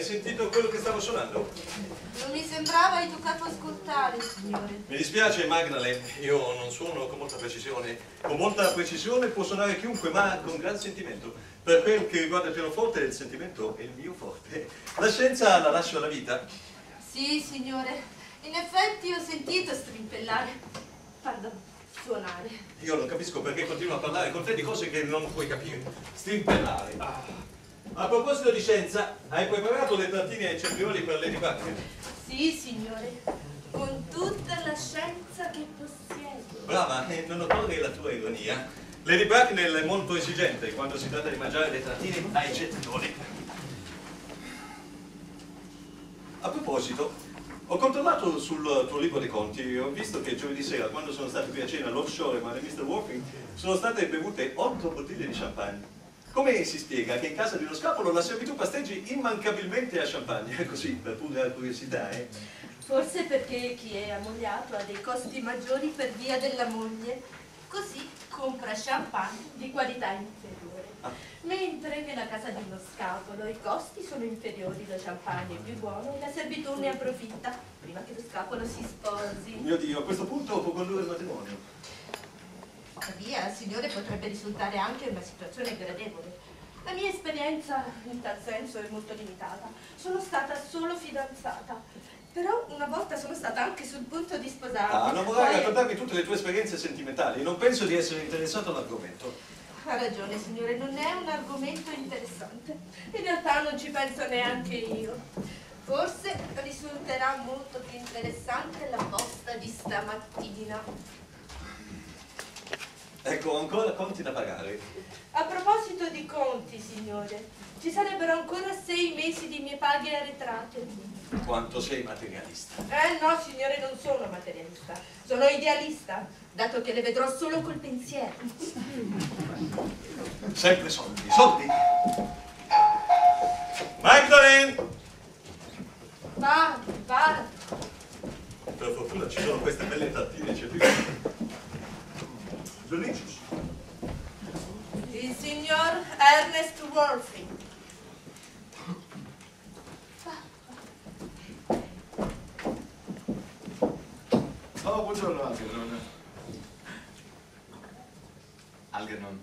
sentito quello che stavo suonando? Non mi sembrava educato a ascoltare, signore. Mi dispiace, Magdalene, io non suono con molta precisione. Con molta precisione può suonare chiunque, ma con gran sentimento. Per quel che riguarda il pianoforte, il sentimento è il mio forte. La scienza la lascio alla vita. Sì, signore. In effetti ho sentito strimpellare. Pardon, suonare. Io non capisco perché continua a parlare con te di cose che non puoi capire. Strimpellare. A proposito di scienza, hai preparato le trattine ai cetrioli per Lady Buckingham? Sì, signore. Con tutta la scienza che possiedo. Brava, non occorre la tua ironia. Lady Buckingham è molto esigente quando si tratta di mangiare le trattine ai cetrioli. A proposito, ho controllato sul tuo libro dei conti e ho visto che giovedì sera, quando sono stati qui a cena Lord Shoreman e Mr. Worthing, sono state bevute 8 bottiglie di champagne. Come si spiega che in casa di uno scapolo la servitù pasteggi immancabilmente a champagne? Così, per pura curiosità, eh? Forse perché chi è ammogliato ha dei costi maggiori per via della moglie, così compra champagne di qualità inferiore. Mentre nella casa di uno scapolo i costi sono inferiori, lo champagne è più buono e la servitù ne approfitta prima che lo scapolo si sposi. Mio Dio, a questo punto può condurre il matrimonio. Tuttavia, al signore potrebbe risultare anche una situazione gradevole. La mia esperienza in tal senso è molto limitata. Sono stata solo fidanzata, però una volta sono stata anche sul punto di sposarmi. Non vorrei raccontarmi tutte le tue esperienze sentimentali, non penso di essere interessato all'argomento. Ha ragione, signore, non è un argomento interessante. In realtà non ci penso neanche io. Forse risulterà molto più interessante la posta di stamattina. Ecco, ancora conti da pagare. A proposito di conti, signore, ci sarebbero ancora 6 mesi di mie paghe arretrate. Quanto sei materialista. No, signore, non sono materialista. Sono idealista, dato che le vedrò solo col pensiero. Sempre soldi, soldi. Magdalene! Va. Per fortuna ci sono queste belle tattine, c'è più. Delicious. Il signor Ernest Worthing. Oh, buongiorno Algernon. Algernon.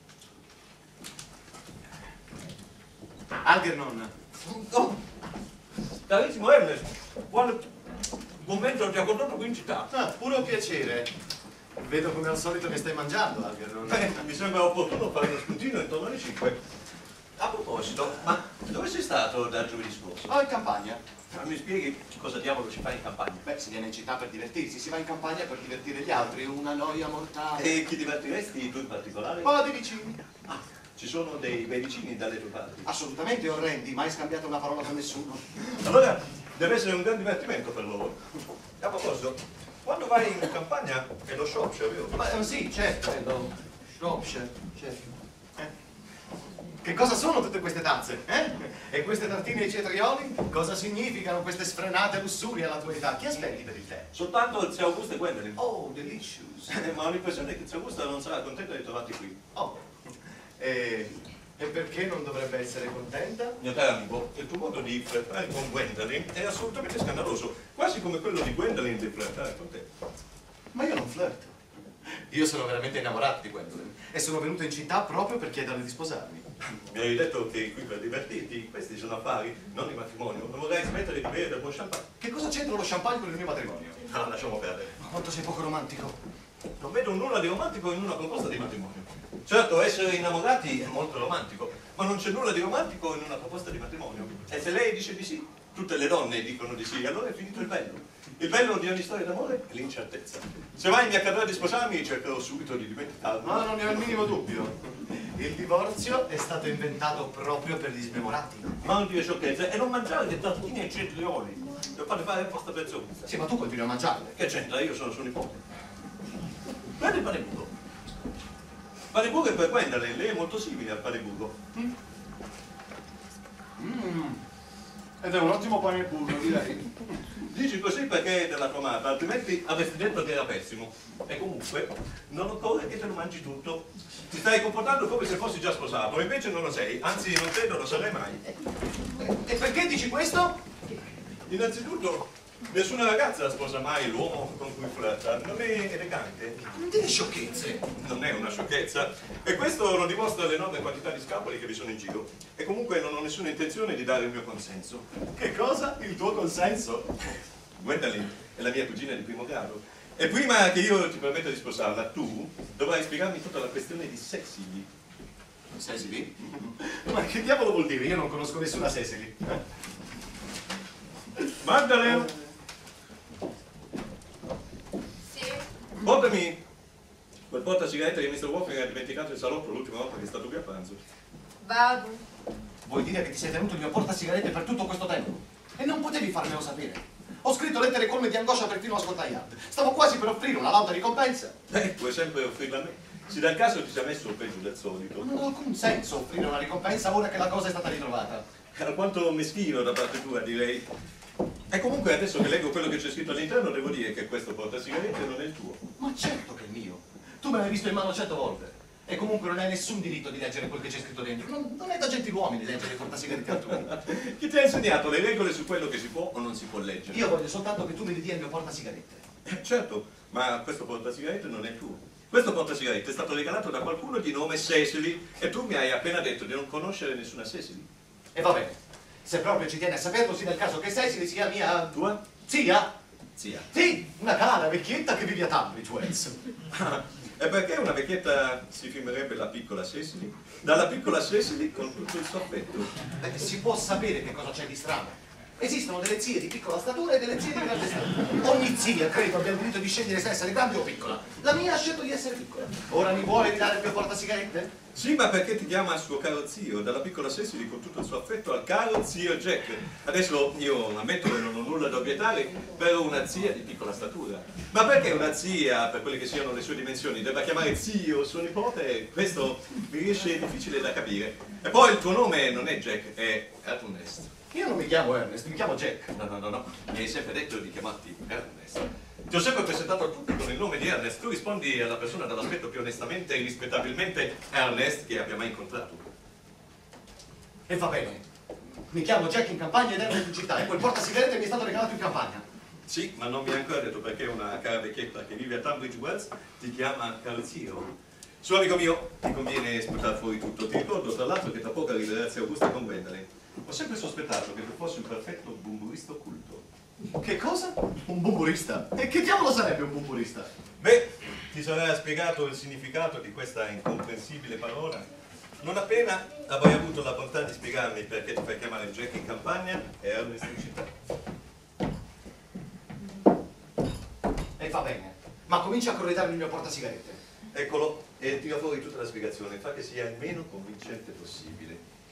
Algernon. Oh, carissimo Ernest, buon momento ti ha condotto qui in città. Puro piacere. Vedo come al solito che stai mangiando, Algernon. Mi sembra opportuno fare uno spuntino intorno alle 5. A proposito, ma dove sei stato da giovedì scorso? Oh, in campagna. Mi spieghi cosa diavolo si fa in campagna? Beh, si viene in città per divertirsi, si va in campagna per divertire gli altri, una noia mortale. E chi divertiresti tu in particolare? Oh, dei vicini. Ci sono dei bei vicini dalle tue parti? Assolutamente orrendi, mai scambiato una parola con nessuno. Allora deve essere un gran divertimento per loro. A proposito, quando vai in campagna è lo Shropshire, vero? Ma sì, certo, è lo Shropshire, certo. Che cosa sono tutte queste tazze? E queste tartine ai cetrioli? Cosa significano queste sfrenate lussurie alla tua età? Chi aspetti per il tè? Soltanto il zio Augusto e Gwendolyn. Oh, delicious. Ma ho l'impressione che il zio Augusto non sarà contento di trovarti qui. Oh, e perché non dovrebbe essere contenta? Mio caro amico, il tuo modo di flirtare con Gwendolyn è assolutamente scandaloso, quasi come quello di Gwendolyn di flirtare con te. Ma io non flirto. Io sono veramente innamorato di Gwendolyn e sono venuto in città proprio per chiederle di sposarmi. Mi hai detto che qui per divertirti, questi sono affari, non di matrimonio. Non vorrei smettere di bere del buon champagne. Che cosa c'entra lo champagne con il mio matrimonio? No, lasciamo perdere. Ma quanto sei poco romantico. Non vedo nulla di romantico in una proposta di matrimonio. Certo, essere innamorati è molto romantico, ma non c'è nulla di romantico in una proposta di matrimonio. E se lei dice di sì, tutte le donne dicono di sì, allora è finito il bello. Il bello di ogni storia d'amore è l'incertezza. Se mai mi accadrà di sposarmi, cercherò subito di dimenticarlo. No, non ne ho il minimo dubbio. Il divorzio è stato inventato proprio per gli smemorati. Ma non dire sciocchezze e non mangiare le tartine ai cetrioli. Per farle fare apposta per zio. Sì, ma tu continui a mangiarle. Che c'entra? Io sono suo nipote. Guarda il pane burro. Pane burro è per Gwendolyn, lei è molto simile al pane burro. Ed è un ottimo pane e burro, direi. Dici così perché è della tua amata, altrimenti avresti detto che era pessimo. E comunque non occorre che te lo mangi tutto. Ti stai comportando come se fossi già sposato, invece non lo sei, anzi non credo lo sarai mai. E perché dici questo? Innanzitutto, nessuna ragazza sposa mai l'uomo con cui flirta, non è elegante. Non dire sciocchezze. Non è una sciocchezza, e questo lo dimostra l'enorme quantità di scapoli che vi sono in giro. E comunque non ho nessuna intenzione di dare il mio consenso. Che cosa? Il tuo consenso? Gwendolyn è la mia cugina di primo grado. E prima che io ti permetta di sposarla, tu dovrai spiegarmi tutta la questione di Cecily. Cecily? Ma che diavolo vuol dire? Io non conosco nessuna Cecily. Magdalene, Sì? portami quel portasigarette che Mr. Walker ha dimenticato in salotto l'ultima volta che è stato qui a pranzo. Vado. Vuoi dire che ti sei tenuto il mio portasigarette per tutto questo tempo? E non potevi farmelo sapere? Ho scritto lettere colme di angoscia perfino a Scotland Yard. Stavo quasi per offrire una lauta ricompensa. Puoi sempre offrirla a me. Se dal caso ti sia messo peggio del solito. Non ha alcun senso offrire una ricompensa ora che la cosa è stata ritrovata. Alquanto meschino da parte tua, direi. E comunque adesso che leggo quello che c'è scritto all'interno, devo dire che questo portasigarette non è il tuo. Ma certo che è mio. Tu me l'hai visto in mano 100 volte. E comunque non hai nessun diritto di leggere quel che c'è scritto dentro. Non è da gentiluomini leggere i portasigaretti altrui. Chi ti ha insegnato le regole su quello che si può o non si può leggere? Io voglio soltanto che tu mi dia il mio portasigarette. Certo, ma questo portasigarette non è tuo. Questo portasigarette è stato regalato da qualcuno di nome Cecily e tu mi hai appena detto di non conoscere nessuna Cecily. E va bene. Se proprio ci tieni a saperlo, sì, nel caso che Cecily sia mia... Tua? Zia? Zia. Sì, una cara vecchietta che vive a Tunbridge Wells. E perché una vecchietta si filmerebbe la piccola Cecily? Dalla piccola Cecily con tutto il suo affetto. Si può sapere che cosa c'è di strano. Esistono delle zie di piccola statura e delle zie di grande statura. Ogni zia, credo, abbia il diritto di scegliere se essere grande o piccola. La mia ha scelto di essere piccola. Ora mi vuole ridare il mio portasigarette? Sì, ma perché ti chiama suo caro zio, dalla piccola Cecily con tutto il suo affetto al caro zio Jack. Adesso io ammetto che non ho nulla da obiettare per una zia di piccola statura. Ma perché una zia, per quelle che siano le sue dimensioni, debba chiamare zio suo nipote? Questo mi riesce difficile da capire. E poi il tuo nome non è Jack, è Ernest. Io non mi chiamo Ernest, mi chiamo Jack. No. Mi hai sempre detto di chiamarti Ernest. Ti ho sempre presentato a tutti con il nome di Ernest. Tu rispondi alla persona dall'aspetto più onestamente e rispettabilmente Ernest che abbia mai incontrato. E va bene. Mi chiamo Jack in campagna ed Ernest in città. E quel portasigarette mi è stato regalato in campagna. Sì, ma non mi ha ancora detto perché una cara vecchietta che vive a Tunbridge Wells ti chiama caro zio. Su, amico mio, ti conviene sputare fuori tutto. Ti ricordo tra l'altro che tra poco arriverà zia Augusta con Gwendolyn. Ho sempre sospettato che tu fossi un perfetto bumburista occulto. Che cosa? Un bumburista? E che diavolo sarebbe un bumburista? Beh, ti sarà spiegato il significato di questa incomprensibile parola non appena avrai avuto la bontà di spiegarmi perché ti fai chiamare Jack in campagna e Ernest in città. E va bene, ma comincia a corredarmi il mio portasigarette. Eccolo, e tira fuori tutta la spiegazione, fa che sia il meno convincente possibile.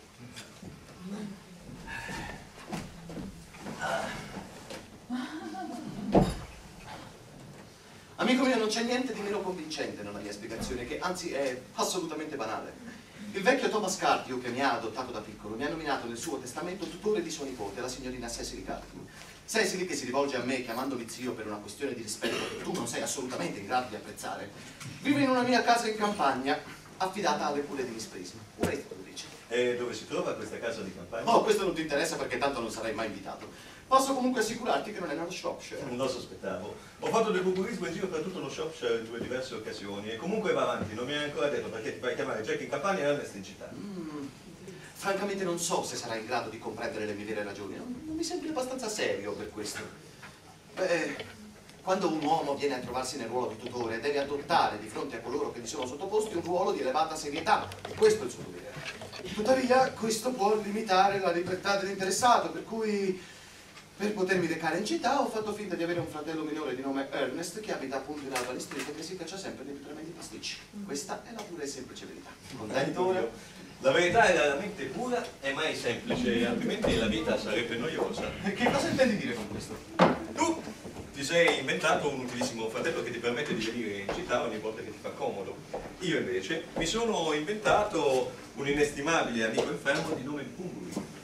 Amico mio, non c'è niente di meno convincente nella mia spiegazione, che anzi è assolutamente banale. Il vecchio Thomas Cardew, che mi ha adottato da piccolo, mi ha nominato nel suo testamento tutore di sua nipote, la signorina Cecily Cardew. Cecily, che si rivolge a me chiamandomi zio per una questione di rispetto che tu non sei assolutamente in grado di apprezzare, vive in una mia casa in campagna, affidata alle cure di Miss Prism. Questo lo dice. E dove si trova questa casa di campagna? Oh, questo non ti interessa perché tanto non sarai mai invitato. Posso comunque assicurarti che non è nello Shropshire. Non lo sospettavo. Ho fatto del buburismo in giro per tutto lo Shropshire in 2 diverse occasioni e comunque va avanti, non mi hai ancora detto perché ti fai chiamare Jack in campagna e Ernest in città. Francamente non so se sarai in grado di comprendere le mie vere ragioni. Non mi sembri abbastanza serio per questo. Beh, quando un uomo viene a trovarsi nel ruolo di tutore deve adottare di fronte a coloro che gli sono sottoposti un ruolo di elevata serietà. E questo è il suo dovere. Tuttavia questo può limitare la libertà dell'interessato, per cui per potermi recare in città ho fatto finta di avere un fratello minore di nome Ernest che abita appunto in Albany Street e che si caccia sempre dei tremendi pasticci. Questa è la pura e semplice verità. Contento ora? La verità è raramente pura e mai semplice, altrimenti la vita sarebbe noiosa. E che cosa intendi dire con questo? Tu ti sei inventato un utilissimo fratello che ti permette di venire in città ogni volta che ti fa comodo. Io invece mi sono inventato un inestimabile amico infermo di nome Bumburi.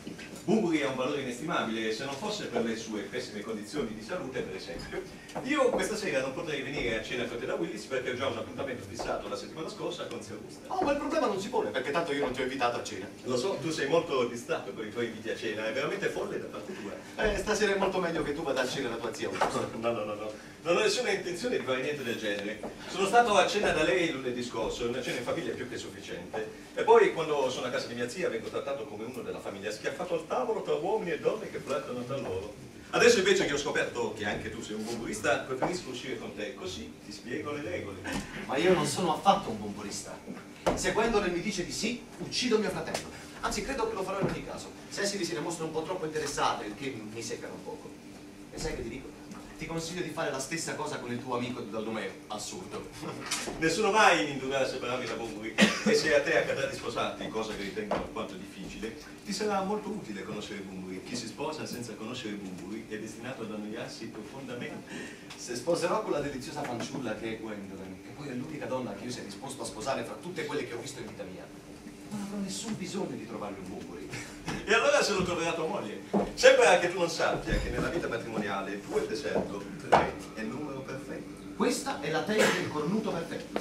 Bumburi ha un valore inestimabile e se non fosse per le sue pessime condizioni di salute, per esempio, io questa sera non potrei venire a cena con te da Willis perché ho già un appuntamento fissato la settimana scorsa con Zia Augusta. Oh, ma il problema non si pone, perché tanto io non ti ho invitato a cena. Lo so, tu sei molto distratto con i tuoi inviti a cena, è veramente folle da parte tua. Stasera è molto meglio che tu vada a cena da tua zia Augusta. No. Non ho nessuna intenzione di fare niente del genere. Sono stato a cena da lei lunedì scorso, una cena in famiglia più che sufficiente. E poi quando sono a casa di mia zia vengo trattato come uno della famiglia, schiaffato al tavolo tra uomini e donne che flirtano tra loro. Adesso invece che ho scoperto che anche tu sei un bumburista, preferisco uscire con te, così ti spiego le regole. Ma io non sono affatto un bumburista. Se Gwendolyn mi dice di sì, uccido mio fratello. Anzi, credo che lo farò in ogni caso. Cecily se ne mostra un po' troppo interessata, il che mi seccano un poco. E sai che ti dico? Ti consiglio di fare la stessa cosa con il tuo amico di Daldomeo. Assurdo. Nessuno mai mi indurrà a separarmi da Bumburi e se a te accadrà di sposarti, cosa che ritengo alquanto difficile, ti sarà molto utile conoscere Bumburi. Chi si sposa senza conoscere Bumburi è destinato ad annoiarsi profondamente. Se sposerò quella deliziosa fanciulla che è Gwendolyn, che poi è l'unica donna che io sia disposto a sposare fra tutte quelle che ho visto in vita mia, non avrò nessun bisogno di trovarmi un Bumburi. E allora se lo troverà tua moglie. Sembra che tu non sappia che nella vita matrimoniale 2 è il deserto, 3 è il numero perfetto. Questa è la tesi del cornuto perfetto.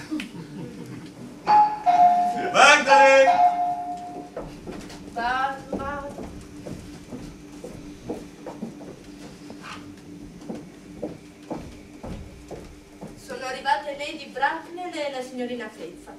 Magdalene! Vado. Sono arrivate Lady Bracknell e la signorina Fairfax.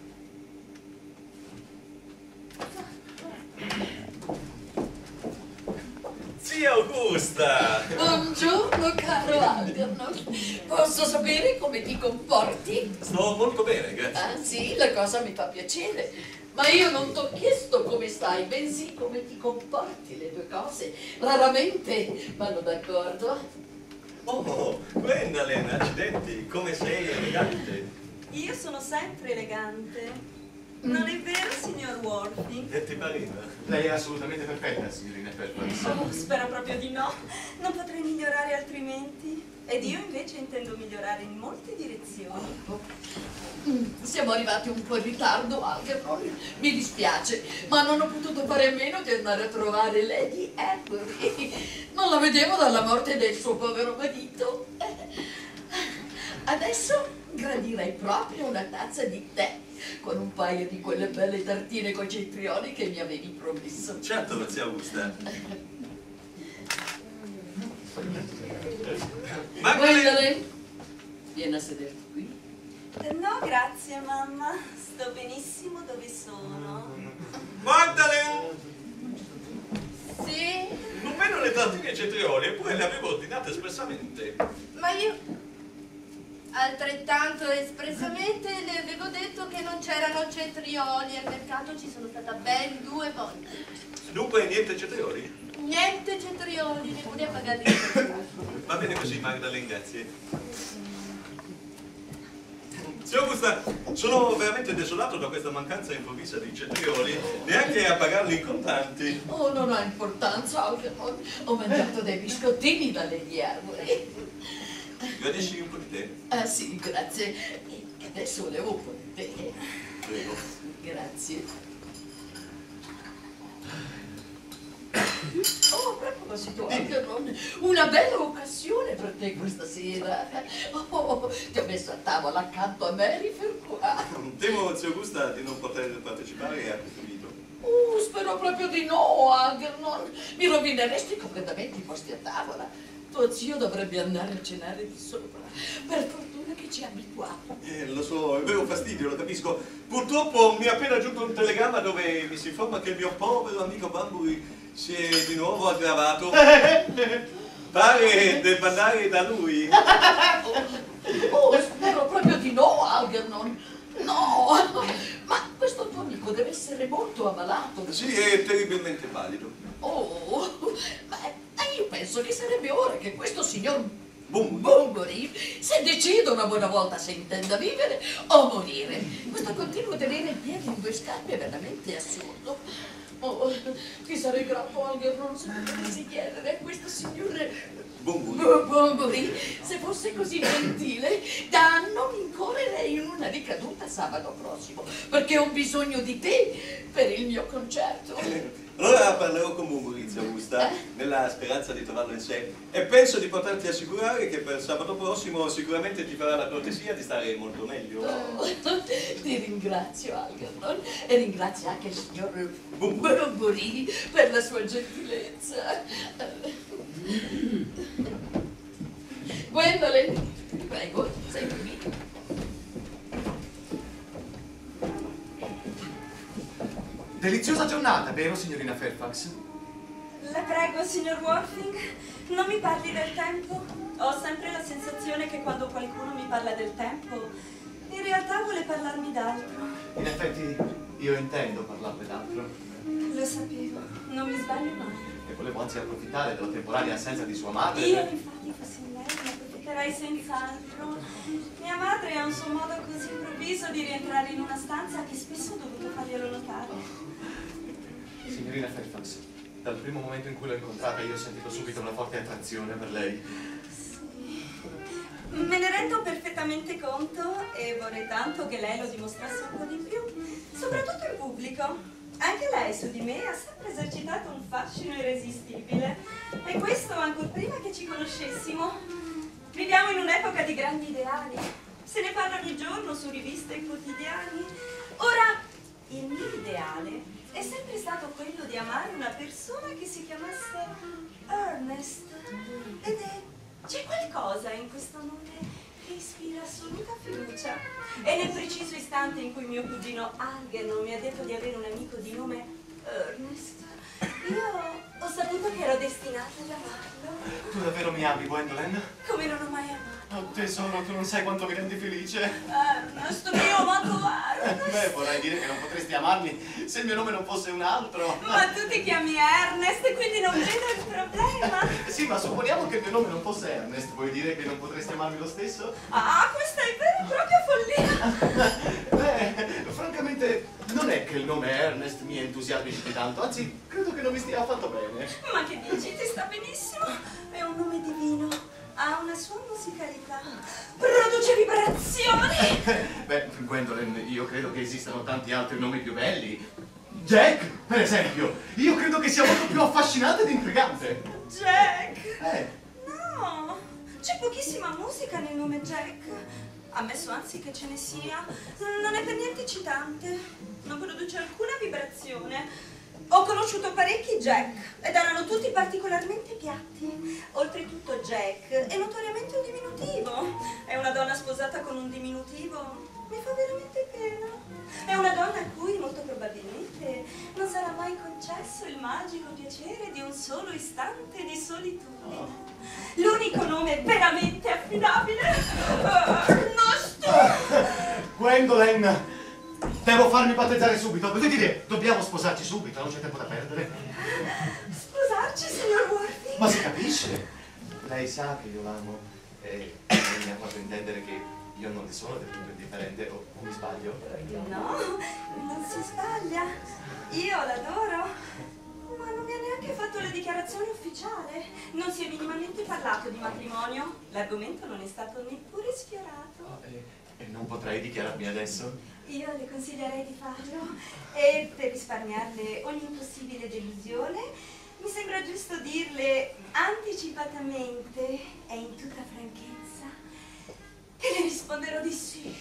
Zia Augusta! Buongiorno caro Algernon, posso sapere come ti comporti? Sto molto bene, grazie. Ah sì, la cosa mi fa piacere, ma io non ti ho chiesto come stai, bensì come ti comporti, le due cose raramente vanno d'accordo. Oh, Gwendolyn, accidenti, come sei elegante. Io sono sempre elegante. Non è vero, signor Worthing? E ti pareva? Lei è assolutamente perfetta, signorina Fairfax. Oh, spero proprio di no. Non potrei migliorare altrimenti. Ed io invece intendo migliorare in molte direzioni. Siamo arrivati un po' in ritardo, Algernon, mi dispiace, ma non ho potuto fare a meno di andare a trovare Lady Avery. Non la vedevo dalla morte del suo povero marito. Adesso gradirei proprio una tazza di tè con un paio di quelle belle tartine coi cetrioli che mi avevi promesso. Certo, zia Augusta. Gwendolyn, vieni a sederti qui. No, grazie, mamma. Sto benissimo dove sono. Magdalene! Sì, Non vedo le tartine e cetrioli, eppure le avevo ordinate espressamente. ma io altrettanto espressamente le avevo detto che non c'erano cetrioli al mercato, ci sono stata ben 2 volte. Dunque niente cetrioli? Niente cetrioli, neppure a pagare il mercato. Va bene così, Magdalene, grazie. Zia Augusta, sono veramente desolato da questa mancanza improvvisa di cetrioli, neanche a pagarli in contanti. Oh, non ha importanza, Algernon. Ho mangiato dei biscottini dalle Avery. Gradisci un po' di tè? Ah sì, grazie. E adesso volevo un po' di tè. Prego. Grazie. Oh, a proposito, Algernon, una bella occasione per te questa sera. Oh, ti ho messo a tavola accanto a Mary Fairfax. Temo, zia Augusta, di non poter partecipare a questo invito. Spero proprio di no, Algernon. Mi rovineresti completamente i posti a tavola. Tuo zio dovrebbe andare a cenare di sopra. Per fortuna che ci ha abituato. Lo so, è vero fastidio, lo capisco. Purtroppo mi è appena giunto un telegramma dove mi si informa che il mio povero amico Bamburi si è di nuovo aggravato. Pare debba andare da lui. Spero proprio di no, Algernon. No, ma questo tuo amico deve essere molto ammalato. Sì, è terribilmente valido. Ma io penso che sarebbe ora che questo signor Bumburi. Bumburi si decida una buona volta se intenda vivere o morire. Questo continuo tenere in piedi in 2 scarpe è veramente assurdo. Ti sarei grato, Algernon, se potessi chiedere a questo signore Bumburi se fosse così gentile da non incorrere in una ricaduta sabato prossimo, perché ho bisogno di te per il mio concerto. Allora parlerò con Maurizio Augusta, nella speranza di trovarlo in sé, e penso di poterti assicurare che per sabato prossimo sicuramente ti farà la cortesia di stare molto meglio. Oh, ti ringrazio, Algernon, e ringrazio anche il signor Bumburi per la sua gentilezza. Gwendolyn, prego, seguimi. Deliziosa giornata, vero, signorina Fairfax? La prego, signor Worthing, non mi parli del tempo. Ho sempre la sensazione che quando qualcuno mi parla del tempo, in realtà vuole parlarmi d'altro. In effetti, io intendo parlarle d'altro. Lo sapevo, non mi sbaglio mai. E volevo anzi approfittare della temporanea assenza di sua madre. Io infatti fossi lei, ne approfitterei senz'altro. Mia madre ha un suo modo così improvviso di rientrare in una stanza che spesso ho dovuto farglielo notare. Signorina Fairfax, dal primo momento in cui l'ho incontrata io ho sentito subito una forte attrazione per lei. Sì. Me ne rendo perfettamente conto e vorrei tanto che lei lo dimostrasse un po' di più, soprattutto in pubblico. Anche lei su di me ha sempre esercitato un fascino irresistibile, e questo ancor prima che ci conoscessimo. Viviamo in un'epoca di grandi ideali, se ne parla ogni giorno su riviste e quotidiani. Ora, il mio ideale è sempre stato quello di amare una persona che si chiamasse Ernest, ed c'è qualcosa in questo nome che ispira assoluta fiducia. E nel preciso istante in cui mio cugino Algernon mi ha detto di avere un amico di nome Ernest, io ho saputo che ero destinata ad amarlo. Tu davvero mi ami, Gwendolyn? Come non ho mai amato. Oh tesoro, tu non sai quanto mi rendi felice. Ernest, mio amato Ernest. Beh, vorrei dire che non potresti amarmi se il mio nome non fosse un altro. Ma tu ti chiami Ernest, quindi non vedo il problema. Sì, ma supponiamo che il mio nome non fosse Ernest, vuoi dire che non potresti amarmi lo stesso? Ah, questa è vera e propria follia. Beh, francamente, non è che il nome Ernest mi entusiasmi più di tanto, anzi, credo che non mi stia affatto bene. Ma che dici, ti sta benissimo. È un nome divino. Ha una sua musicalità, produce vibrazioni. Beh, Gwendolyn, io credo che esistano tanti altri nomi più belli. Jack, per esempio, io credo che sia molto più affascinante ed intrigante. Jack? No, c'è pochissima musica nel nome Jack. Ammesso anzi che ce ne sia, non è per niente eccitante, non produce alcuna vibrazione. Ho conosciuto parecchi Jack ed erano tutti particolarmente piatti. Oltretutto Jack è notoriamente un diminutivo. È una donna sposata con un diminutivo. Mi fa veramente pena. È una donna a cui molto probabilmente non sarà mai concesso il magico piacere di un solo istante di solitudine. L'unico nome veramente affidabile. Gwendolyn, devo farmi battezzare subito. Voglio dire, dobbiamo sposarci subito, non c'è tempo da perdere. Sposarci, signor Worthing? Ma si capisce? Lei sa che io l'amo e mi ha fatto intendere che io non le sono del tutto indifferente, o mi sbaglio? No, non si sbaglia. Io l'adoro, ma non mi ha neanche fatto la dichiarazione ufficiale. Non si è minimamente parlato di matrimonio. L'argomento non è stato neppure sfiorato. Oh, e non potrei dichiararmi adesso? Io le consiglierei di farlo, e per risparmiarle ogni possibile delusione mi sembra giusto dirle anticipatamente e in tutta franchezza che le risponderò di sì.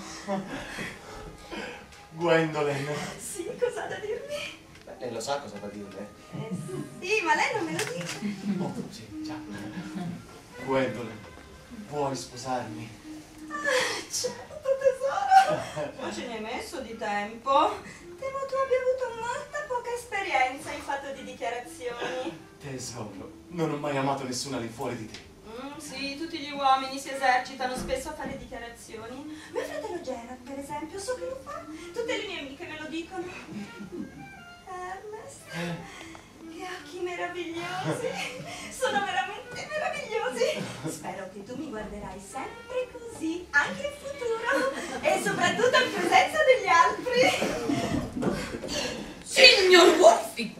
Gwendolyn. Sì, cosa ha da dirmi? Beh, lei lo sa cosa va a dirle? Sì, ma lei non me lo dice. Oh, sì, già. Gwendolyn, vuoi sposarmi? Certo, tesoro. Ma ce ne hai messo di tempo. Temo tu abbia avuto molta poca esperienza in fatto di dichiarazioni. Tesoro, non ho mai amato nessuno all'infuori di te. Sì, tutti gli uomini si esercitano spesso a fare dichiarazioni. Mio fratello Gerard, per esempio, so che lo fa. Tutte le mie amiche me lo dicono. Ernest, che occhi meravigliosi. Sono veramente meravigliosi. Spero che tu mi guarderai sempre così, anche in futuro. E soprattutto in presenza degli altri. Signor Worthing!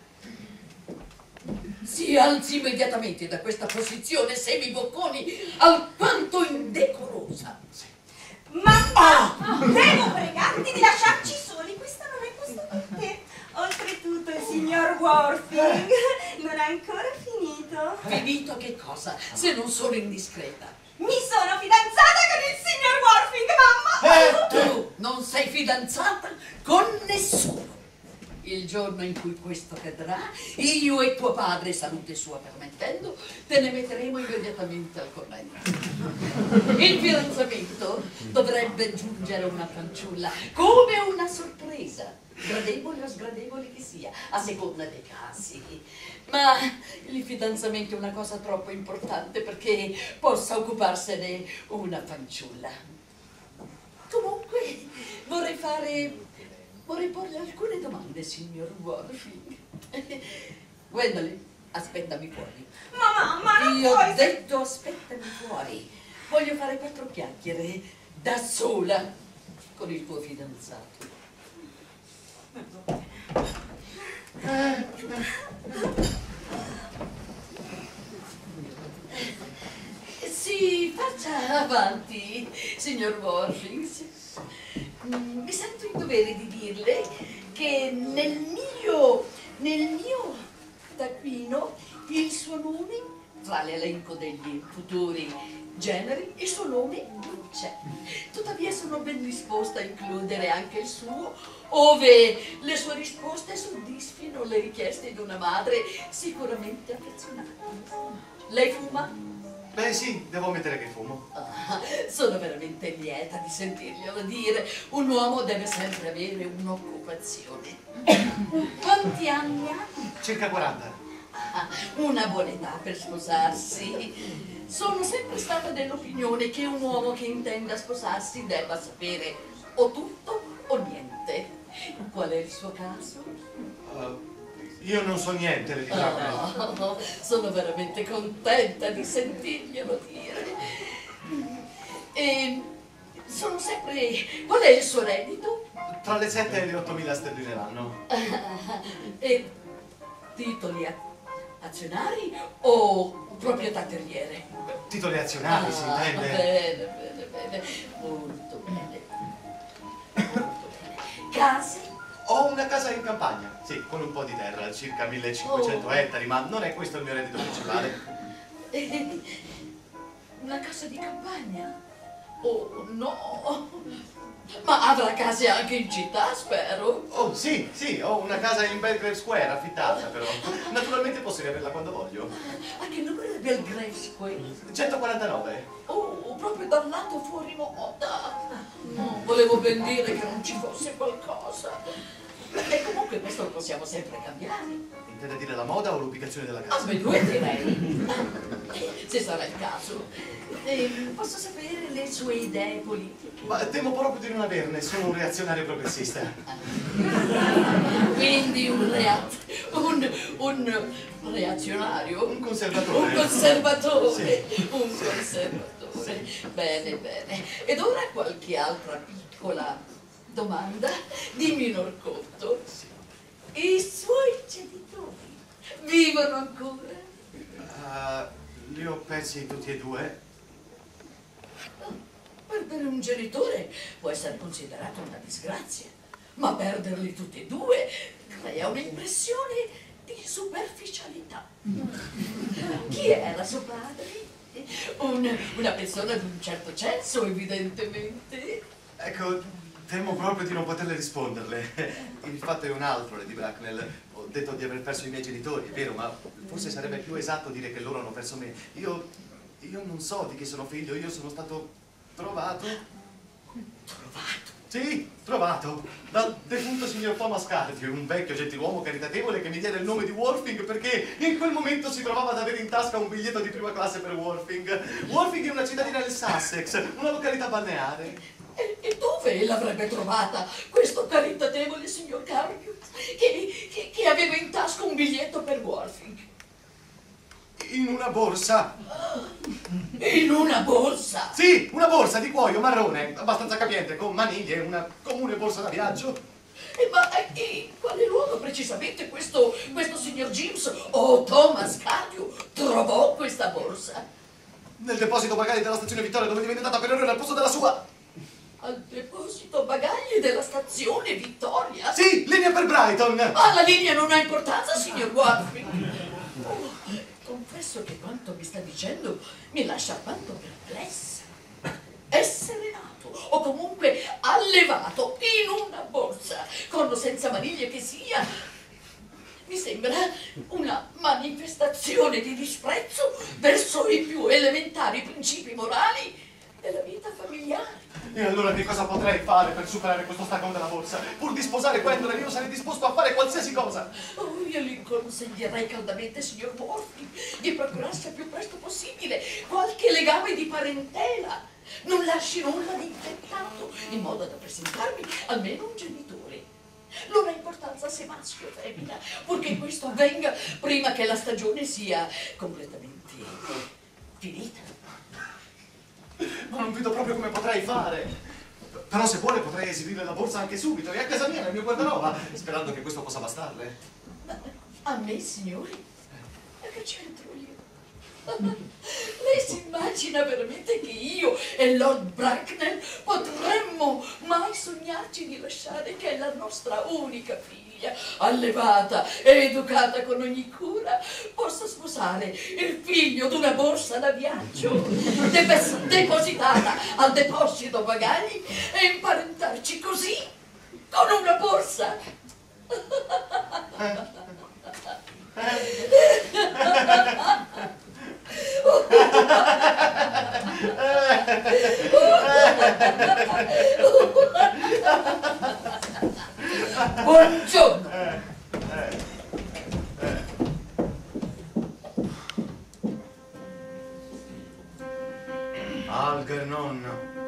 Si alzi immediatamente da questa posizione semibocconi alquanto indecorosa. Ma devo pregarti di lasciarci soli, questa non è posto per te. Oltretutto il signor Worfing non ha ancora finito. Finito che cosa? Se non sono indiscreta. Mi sono fidanzata con il signor Worfing, mamma! Tu non sei fidanzata con nessuno. Il giorno in cui questo cadrà, io e tuo padre, salute sua permettendo, te ne metteremo immediatamente al corrente. Il fidanzamento dovrebbe giungere una fanciulla come una sorpresa, gradevole o sgradevole che sia, a seconda dei casi. Ma il fidanzamento è una cosa troppo importante perché possa occuparsene una fanciulla. Comunque vorrei porle alcune domande, signor Worfing. Gwendolyn, aspettami fuori. Ma mamma, non Io puoi... ho detto aspettami fuori. Voglio fare 4 chiacchiere da sola con il tuo fidanzato. Si faccia avanti, signor Worfing. Mi sento in dovere di dirle che nel mio taccuino il suo nome, tra l'elenco degli futuri generi, il suo nome non c'è. Tuttavia sono ben disposta a includere anche il suo, ove le sue risposte soddisfino le richieste di una madre sicuramente affezionata. Lei fuma? Beh sì, devo ammettere che fumo. Ah, sono veramente lieta di sentirglielo dire. Un uomo deve sempre avere un'occupazione. Quanti anni ha? Circa 40. Ah, una buona età per sposarsi. Sono sempre stata dell'opinione che un uomo che intenda sposarsi debba sapere o tutto o niente. Qual è il suo caso? Io non so niente, Lady Bracknell. Oh, sono veramente contenta di sentirglielo dire. E sono sempre... Qual è il suo reddito? Tra le 7 e le 8.000 sterline l'anno. E titoli azionari o proprietà terriere? Titoli azionari, si intende? Bene. Molto bene. Molto bene. Case? Ho una casa in campagna, sì, con un po' di terra, circa 1500 ettari, ma non è questo il mio reddito principale. Una casa di campagna? Oh no! Ma avrà case anche in città, spero? Oh sì, ho una casa in Belgrave Square, affittata però. Naturalmente posso riaverla quando voglio. A che numero è Belgrave Square? 149. Oh, proprio dal lato fuori moda. No, volevo ben dire che non ci fosse qualcosa. E comunque questo lo possiamo sempre cambiare. Intende dire la moda o l'ubicazione della casa? Ambedue direi. Se sarà il caso. Posso sapere le sue idee politiche? Ma temo proprio di non averne, sono un reazionario progressista. Quindi un reazionario? Un conservatore. Un conservatore. Sì. Un conservatore. Sì. Bene. Ed ora qualche altra piccola domanda di minor conto. Sì. I suoi genitori vivono ancora? Li ho persi tutti e due. Perdere un genitore può essere considerato una disgrazia, ma perderli tutti e due crea un'impressione di superficialità. Chi era suo padre? Una persona di un certo censo, evidentemente. Ecco, temo proprio di non poterle risponderle. Il fatto è un altro, Lady Bracknell. Ho detto di aver perso i miei genitori, è vero, ma forse sarebbe più esatto dire che loro hanno perso me. Io non so di chi sono figlio, io sono stato trovato. Trovato? Sì, trovato dal defunto signor Thomas Cardew, un vecchio gentiluomo caritatevole che mi diede il nome di Worfing perché in quel momento si trovava ad avere in tasca un biglietto di prima classe per Worfing. Worfing è una cittadina del Sussex, una località balneare. E dove l'avrebbe trovata questo caritatevole signor Cardew che aveva in tasca un biglietto per Worfing? In una borsa. In una borsa? Sì, una borsa di cuoio marrone, abbastanza capiente, con maniglie, una comune borsa da viaggio. Ma in quale luogo precisamente questo signor James o Thomas Cardew trovò questa borsa? Nel deposito bagagli della stazione Vittoria, dove divenne data per errore al posto della sua. Al deposito bagagli della stazione Vittoria? Sì, lì mi ha per Brighton. Ah, la linea non ha importanza, signor Warfield. Oh, confesso che quanto mi sta dicendo mi lascia alquanto perplessa. Essere nato, o comunque allevato, in una borsa, con o senza maniglie che sia, mi sembra una manifestazione di disprezzo verso i più elementari principi morali della vita familiare. E allora che cosa potrei fare per superare questo stacco della borsa? Pur di sposare Gwendolyn io sarei disposto a fare qualsiasi cosa. Oh, io gli consiglierei caldamente, signor Warfield, di procurarsi al più presto possibile qualche legame di parentela. Non lasci nulla di infettato, in modo da presentarmi almeno un genitore. Non ha importanza se maschio o femmina, purché questo avvenga prima che la stagione sia completamente finita. Ma non vedo proprio come potrei fare. Però se vuole potrei esibire la borsa anche subito, e a casa mia, nel mio guardaroba, sperando che questo possa bastarle. A me, signori? Ma che c'entro io? Lei si immagina veramente che io e Lord Bracknell potremmo mai sognarci di lasciare che la nostra unica figlia, allevata e educata con ogni cura, possa sposare il figlio d'una borsa da viaggio depositata al deposito bagagli e imparentarci così con una borsa? Buongiorno. Algernon,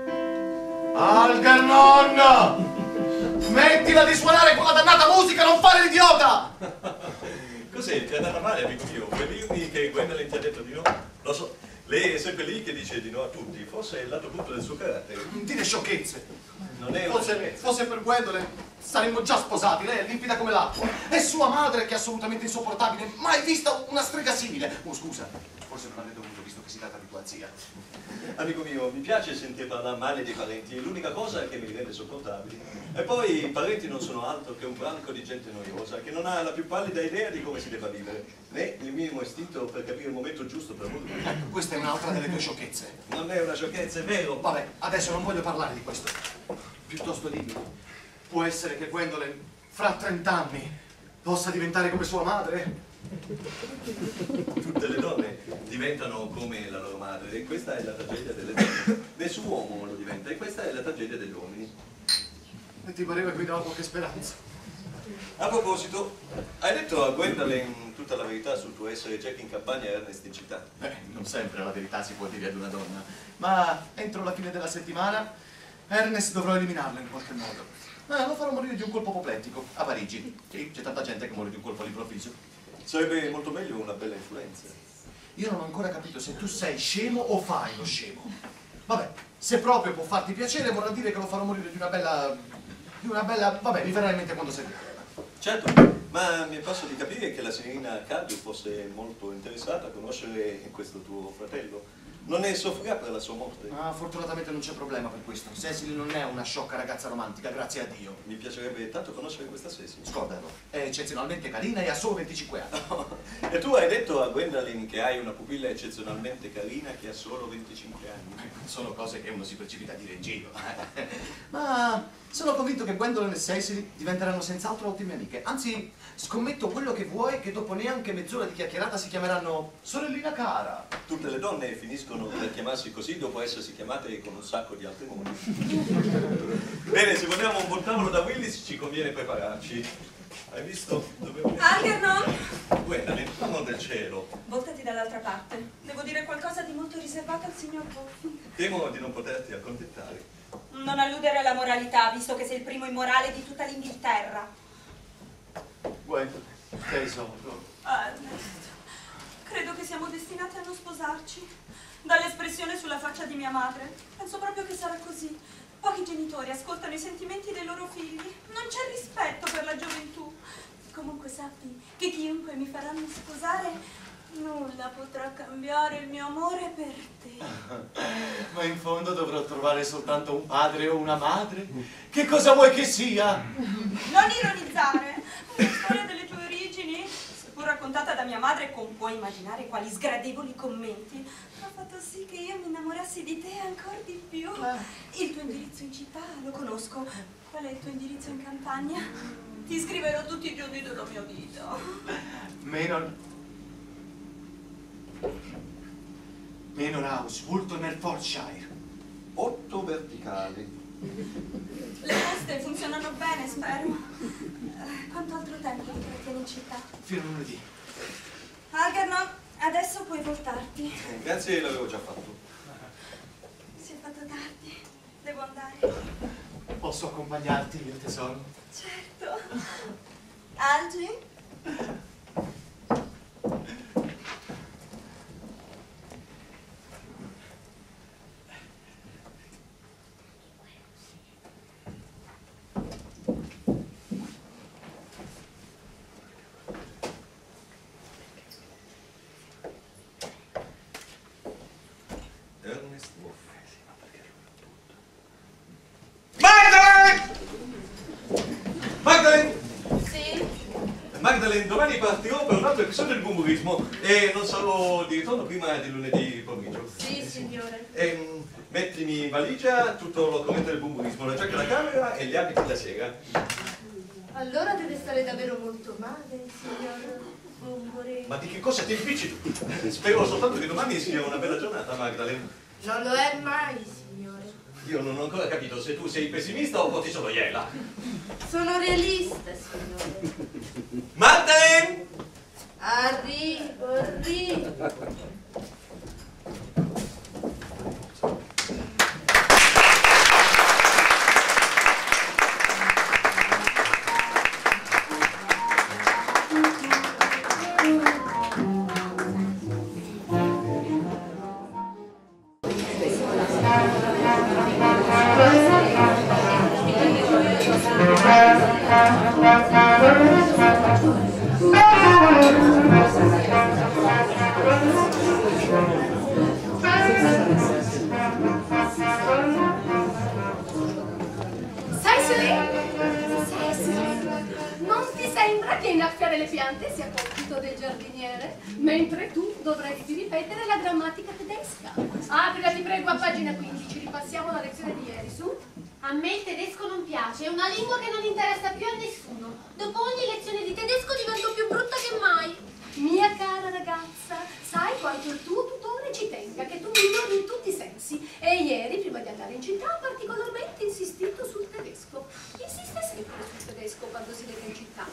Algernon, smettila di suonare quella dannata musica, non fare l'idiota! Cos'è? Ti è andata male, amico mio? Vuoi dirmi che Gwendolyn ti ha detto di no? Lo so, lei è sempre lì che dice di no a tutti, forse è il lato brutto del suo carattere. Non dire sciocchezze. Non è Fosse per Gwendolyn saremmo già sposati, lei è limpida come l'acqua. E sua madre che è assolutamente insopportabile, mai vista una strega simile. Oh scusa, forse non avrei dovuto, visto che si tratta di tua zia. Amico mio, mi piace sentire parlare male dei parenti, è l'unica cosa che mi rende sopportabile. E poi i parenti non sono altro che un branco di gente noiosa, che non ha la più pallida idea di come si debba vivere, né il minimo istinto per capire il momento giusto per morire. Ecco, questa è un'altra delle tue sciocchezze. Non è una sciocchezza, è vero. Vabbè, adesso non voglio parlare di questo. Piuttosto dimmi, può essere che Gwendolyn, fra 30 anni, possa diventare come sua madre? Tutte le donne diventano come la loro madre e questa è la tragedia delle donne. Nessun uomo lo diventa e questa è la tragedia degli uomini. E ti pareva che mi dava qualche speranza? A proposito, hai detto a Gwendolyn tutta la verità sul tuo essere Jack in campagna e Ernest in città? Non sempre la verità si può dire ad una donna, ma entro la fine della settimana Ernest dovrò eliminarlo in qualche modo. Lo farò morire di un colpo apoplettico a Parigi. Sì, c'è tanta gente che muore di un colpo all'improvviso. Sarebbe molto meglio una bella influenza. Io non ho ancora capito se tu sei scemo o fai lo scemo. Vabbè, se proprio può farti piacere vorrà dire che lo farò morire di una bella... Vabbè, mi verrà in mente quando servirà. Certo, ma mi è parso di capire che la signorina Cardew fosse molto interessata a conoscere questo tuo fratello. Non ne soffrirà per la sua morte? Fortunatamente non c'è problema per questo. Cecily non è una sciocca ragazza romantica, grazie a Dio. Mi piacerebbe tanto conoscere questa Cecily. Scordalo, è eccezionalmente carina e ha solo 25 anni. No. E tu hai detto a Gwendolyn che hai una pupilla eccezionalmente carina che ha solo 25 anni. Non sono cose che uno si precipita a dire in giro. Ma sono convinto che Gwendolyn e Cecily diventeranno senz'altro ottime amiche. Anzi, scommetto quello che vuoi che dopo neanche mezz'ora di chiacchierata si chiameranno sorellina cara. Tutte le donne finiscono per chiamarsi così dopo essersi chiamate con un sacco di altri nomi. Bene, se vogliamo un buon tavolo da Willis ci conviene prepararci. Hai visto? Algernon! Gwendolyn, amor del cielo. Voltati dall'altra parte. Devo dire qualcosa di molto riservato al signor Warfield. Temo di non poterti accontentare. Non alludere alla moralità, visto che sei il primo immorale di tutta l'Inghilterra. Gwendolyn, tesoro. Ernest, credo che siamo destinati a non sposarci. Dall'espressione sulla faccia di mia madre, penso proprio che sarà così. Pochi genitori ascoltano i sentimenti dei loro figli. Non c'è rispetto per la gioventù. Comunque sappi che chiunque mi faranno sposare, nulla potrà cambiare il mio amore per te. Ma in fondo dovrò trovare soltanto un padre o una madre? Che cosa vuoi che sia? Non ironizzare. puoi immaginare quali sgradevoli commenti ha fatto sì che io mi innamorassi di te ancora di più. Il tuo indirizzo in città lo conosco. Qual è il tuo indirizzo in campagna? Ti scriverò tutti i giorni della mia vita. Manor House, Woolton nel Fortshire. 8 verticali. Le poste funzionano bene, spero. Quanto altro tempo ti trattieni in città? Fino a lunedì. Algernon, adesso puoi voltarti. Grazie, l'avevo già fatto. Si è fatto tardi. Devo andare. Posso accompagnarti, mio tesoro? Certo. Algie? Ernest Wolf. Magdalene! Sì? Magdalene, domani partirò per un altro episodio di Bumburismo e non sarò di ritorno prima di lunedì pomeriggio. Sì, signore. Mettimi in valigia tutto lo commento del Bumburismo, la giacca da camera e gli abiti da sera. Allora deve stare davvero molto male, signor Bumburi. Ma di che cosa ti impicci tu? Spero soltanto che domani sia una bella giornata, Magdalene. Non lo è mai, signore. Io non ho ancora capito se tu sei pessimista o voti solo Iela. Sono realista, signore. Magdalene! Arrivo. innaffiare le piante sia compito del giardiniere, mentre tu dovresti ripetere la grammatica tedesca. Aprila, ti prego, a pagina 15, ripassiamo la lezione di ieri, su. A me il tedesco non piace, è una lingua che non interessa più a nessuno. Dopo ogni lezione di tedesco divento più brutta che mai. Mia cara ragazza, sai quanto il tuo tutore ci tenga, che tu migliori in tutti i sensi. E ieri, prima di andare in città, ha particolarmente insistito sul tedesco. Insiste sempre sul tedesco quando si reca in città.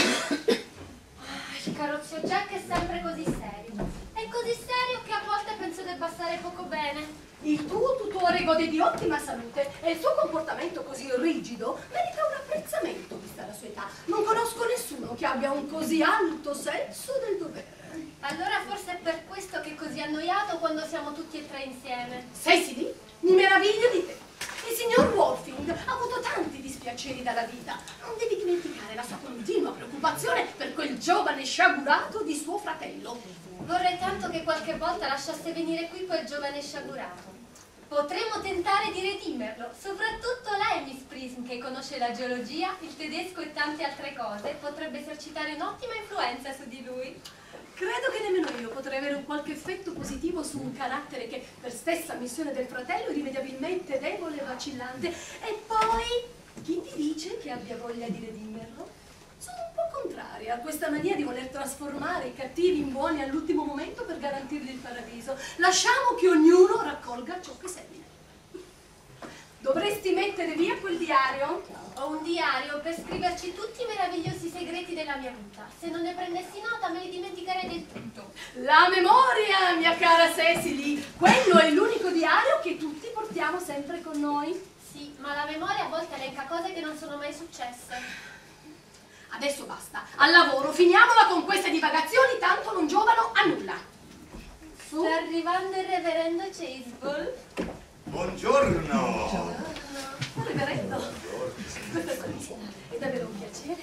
Il carrozzo Jack è sempre così serio. È così serio che a volte penso debba stare poco bene. Il tuo tutore gode di ottima salute e il suo comportamento così rigido merita un apprezzamento vista la sua età. Non conosco nessuno che abbia un così alto senso del dovere. Allora forse è per questo che è così annoiato quando siamo tutti e tre insieme. Cecily, mi meraviglio di te. Il signor Wolfing ha avuto tanti dispiaceri dalla vita. Non devi dimenticare la sua continua preoccupazione per quel giovane sciagurato di suo fratello. Vorrei tanto che qualche volta lasciasse venire qui quel giovane sciagurato. Potremmo tentare di redimerlo, soprattutto lei, Miss Prism, che conosce la geologia, il tedesco e tante altre cose, potrebbe esercitare un'ottima influenza su di lui. Credo che nemmeno io potrei avere un qualche effetto positivo su un carattere che, per stessa missione del fratello, è irrimediabilmente debole e vacillante. E poi, chi ti dice che abbia voglia di redimerlo? Sono un po' contraria a questa mania di voler trasformare i cattivi in buoni all'ultimo momento per garantirgli il paradiso. Lasciamo che ognuno raccolga ciò che semina. Dovresti mettere via quel diario? Ho un diario per scriverci tutti i meravigliosi segreti della mia vita. Se non ne prendessi nota me li dimenticherei del tutto. La memoria, mia cara Cecily! Quello è l'unico diario che tutti portiamo sempre con noi. Sì, ma la memoria a volte elenca cose che non sono mai successe. Adesso basta, al lavoro, finiamola con queste divagazioni, tanto non giovano a nulla. Su. Sta arrivando il reverendo Chaseball. Buongiorno! Reverendo, questa è sua visita, è davvero un piacere.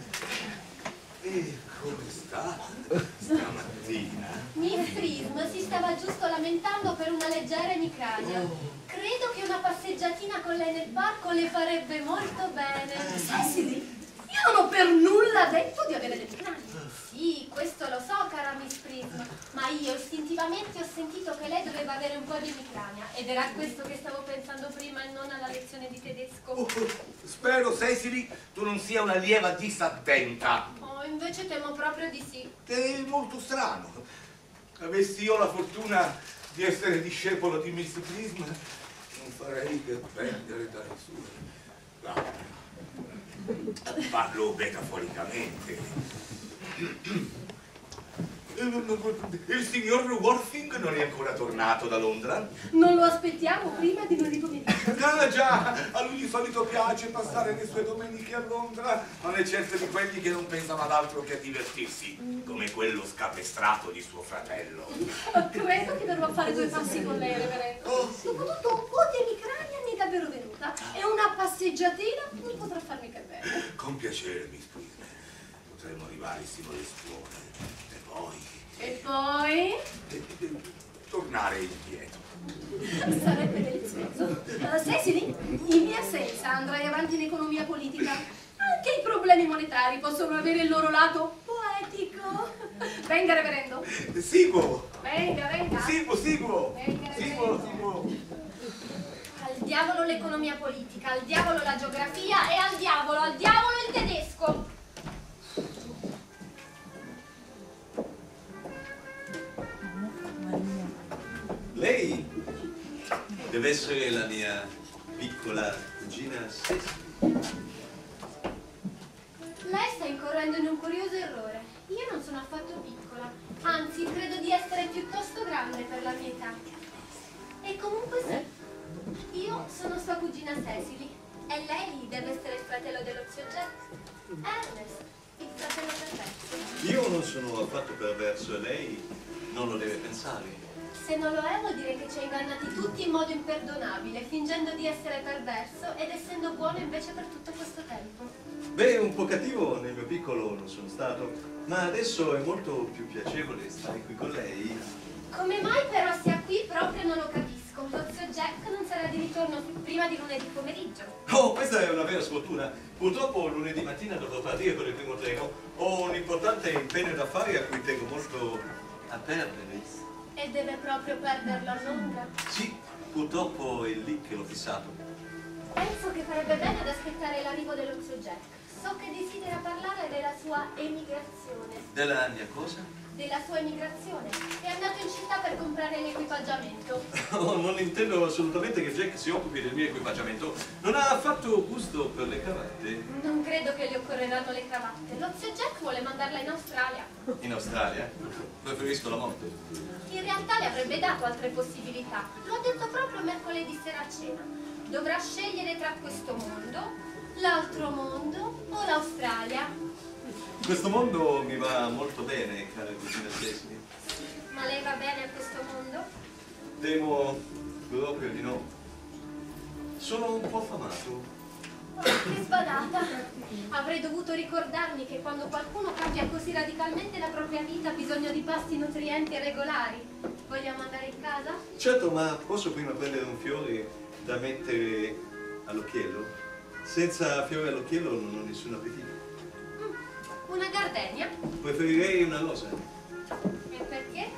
E come sta stamattina? Miss Prism si stava giusto lamentando per una leggera emicrania. Credo che una passeggiatina con lei nel parco le farebbe molto bene. Cecily, io non ho per nulla detto di avere l'emicrania. Sì, questo lo so, cara Miss Prism, lei doveva avere un po' di emicrania ed era questo che stavo pensando prima e non alla lezione di tedesco. Spero, Cecily, tu non sia una lieva disattenta. Oh, invece temo proprio di sì. È molto strano. Avessi io la fortuna di essere discepolo di Miss Prism, non farei che prendere dalle sue labbra. Parlo metaforicamente. Il signor Worthing non è ancora tornato da Londra? Non lo aspettiamo prima di lunedì pomeriggio. Ah già, a lui di solito piace passare le sue domeniche a Londra, non è certo di quelli che non pensano ad altro che a divertirsi, come quello scapestrato di suo fratello. Credo che dovrò fare 2 passi con lei, reverendo. Dopotutto un po' di emicrania mi è davvero venuta e una passeggiatina non potrà farmi che bene. Con piacere, Miss Prism. Potremmo arrivare sino alle scuole e poi tornare indietro. Sarebbe delizioso. Cecily, in mia assenza andrai avanti in economia politica. Anche i problemi monetari possono avere il loro lato poetico. Venga, reverendo. Seguo. Venga. Seguo. Venga, Seguo. Al diavolo l'economia politica, al diavolo la geografia e al diavolo il tedesco. Lei deve essere la mia piccola cugina Cecily. Lei sta incorrendo in un curioso errore. Io non sono affatto piccola, anzi credo di essere piuttosto grande per la mia età. E comunque sì, io sono sua cugina Cecily e lei deve essere il fratello dello zio Jack, Ernest, il fratello perverso. Io non sono affatto perverso e lei non lo deve pensare. Se non lo è vuol dire che ci ha ingannati tutti in modo imperdonabile, fingendo di essere perverso ed essendo buono invece per tutto questo tempo. Beh, un po' cattivo nel mio piccolo non sono stato, ma adesso è molto più piacevole stare qui con lei. Come mai però sia qui proprio non lo capisco. Lo zio Jack non sarà di ritorno prima di lunedì pomeriggio. Oh, questa è una vera sfortuna. Purtroppo lunedì mattina dovrò partire con il primo treno. Ho un importante impegno d'affari a cui tengo molto a perdere. E deve proprio perderlo a Londra? Sì, purtroppo è lì che l'ho fissato. Penso che farebbe bene ad aspettare l'arrivo dello zio Jack. So che desidera parlare della sua emigrazione. Della mia cosa? Della sua emigrazione. È andato in città per comprare l'equipaggiamento. Oh, non intendo assolutamente che Jack si occupi del mio equipaggiamento. Non ha affatto gusto per le cravatte. Non credo che gli occorreranno le cravatte. Lo zio Jack vuole mandarla in Australia. In Australia? Preferisco la morte. In realtà le avrebbe dato altre possibilità. Lo ha detto proprio mercoledì sera a cena. Dovrà scegliere tra questo mondo, l'altro mondo o l'Australia. Questo mondo mi va molto bene, cara cugina Cecily. Ma lei va bene a questo mondo? Temo proprio di no. Sono un po' affamato. Che sbadata! Avrei dovuto ricordarmi che quando qualcuno cambia così radicalmente la propria vita ha bisogno di pasti nutrienti e regolari. Vogliamo andare in casa? Certo, ma posso prima prendere un fiore da mettere all'occhiello? Senza fiore all'occhiello non ho nessun appetito. Una gardenia? Preferirei una rosa. E perché?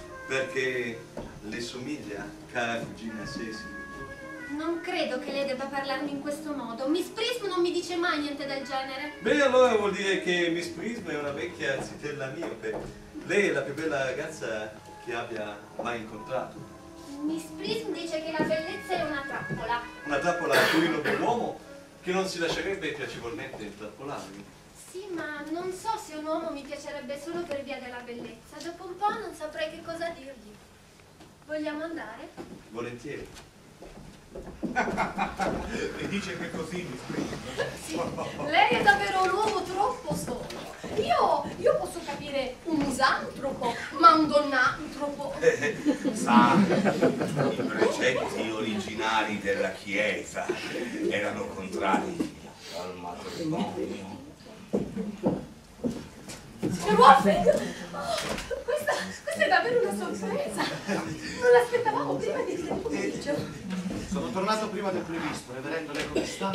Perché le somiglia, cara cugina Cecily. Non credo che lei debba parlarmi in questo modo. Miss Prism non mi dice mai niente del genere. Beh, allora vuol dire che Miss Prism è una vecchia zitella miope. Lei è la più bella ragazza che abbia mai incontrato. Miss Prism dice che la bellezza è una trappola. Una trappola a cui un uomo che non si lascerebbe piacevolmente intrappolare. Sì, ma non so se un uomo mi piacerebbe solo per via della bellezza. Dopo un po' non saprei che cosa dirgli. Vogliamo andare? Volentieri. E dice che così mi esprime. Sì, lei è davvero un uomo troppo solo. Io posso capire un misantropo, ma un donnantropo. Sa, i precetti originari della Chiesa erano contrari al matrimonio. Signor Wolfing, questa è davvero una sorpresa. Non l'aspettavamo prima di lunedì pomeriggio. Sono tornato prima del previsto, reverendo, lei come sta?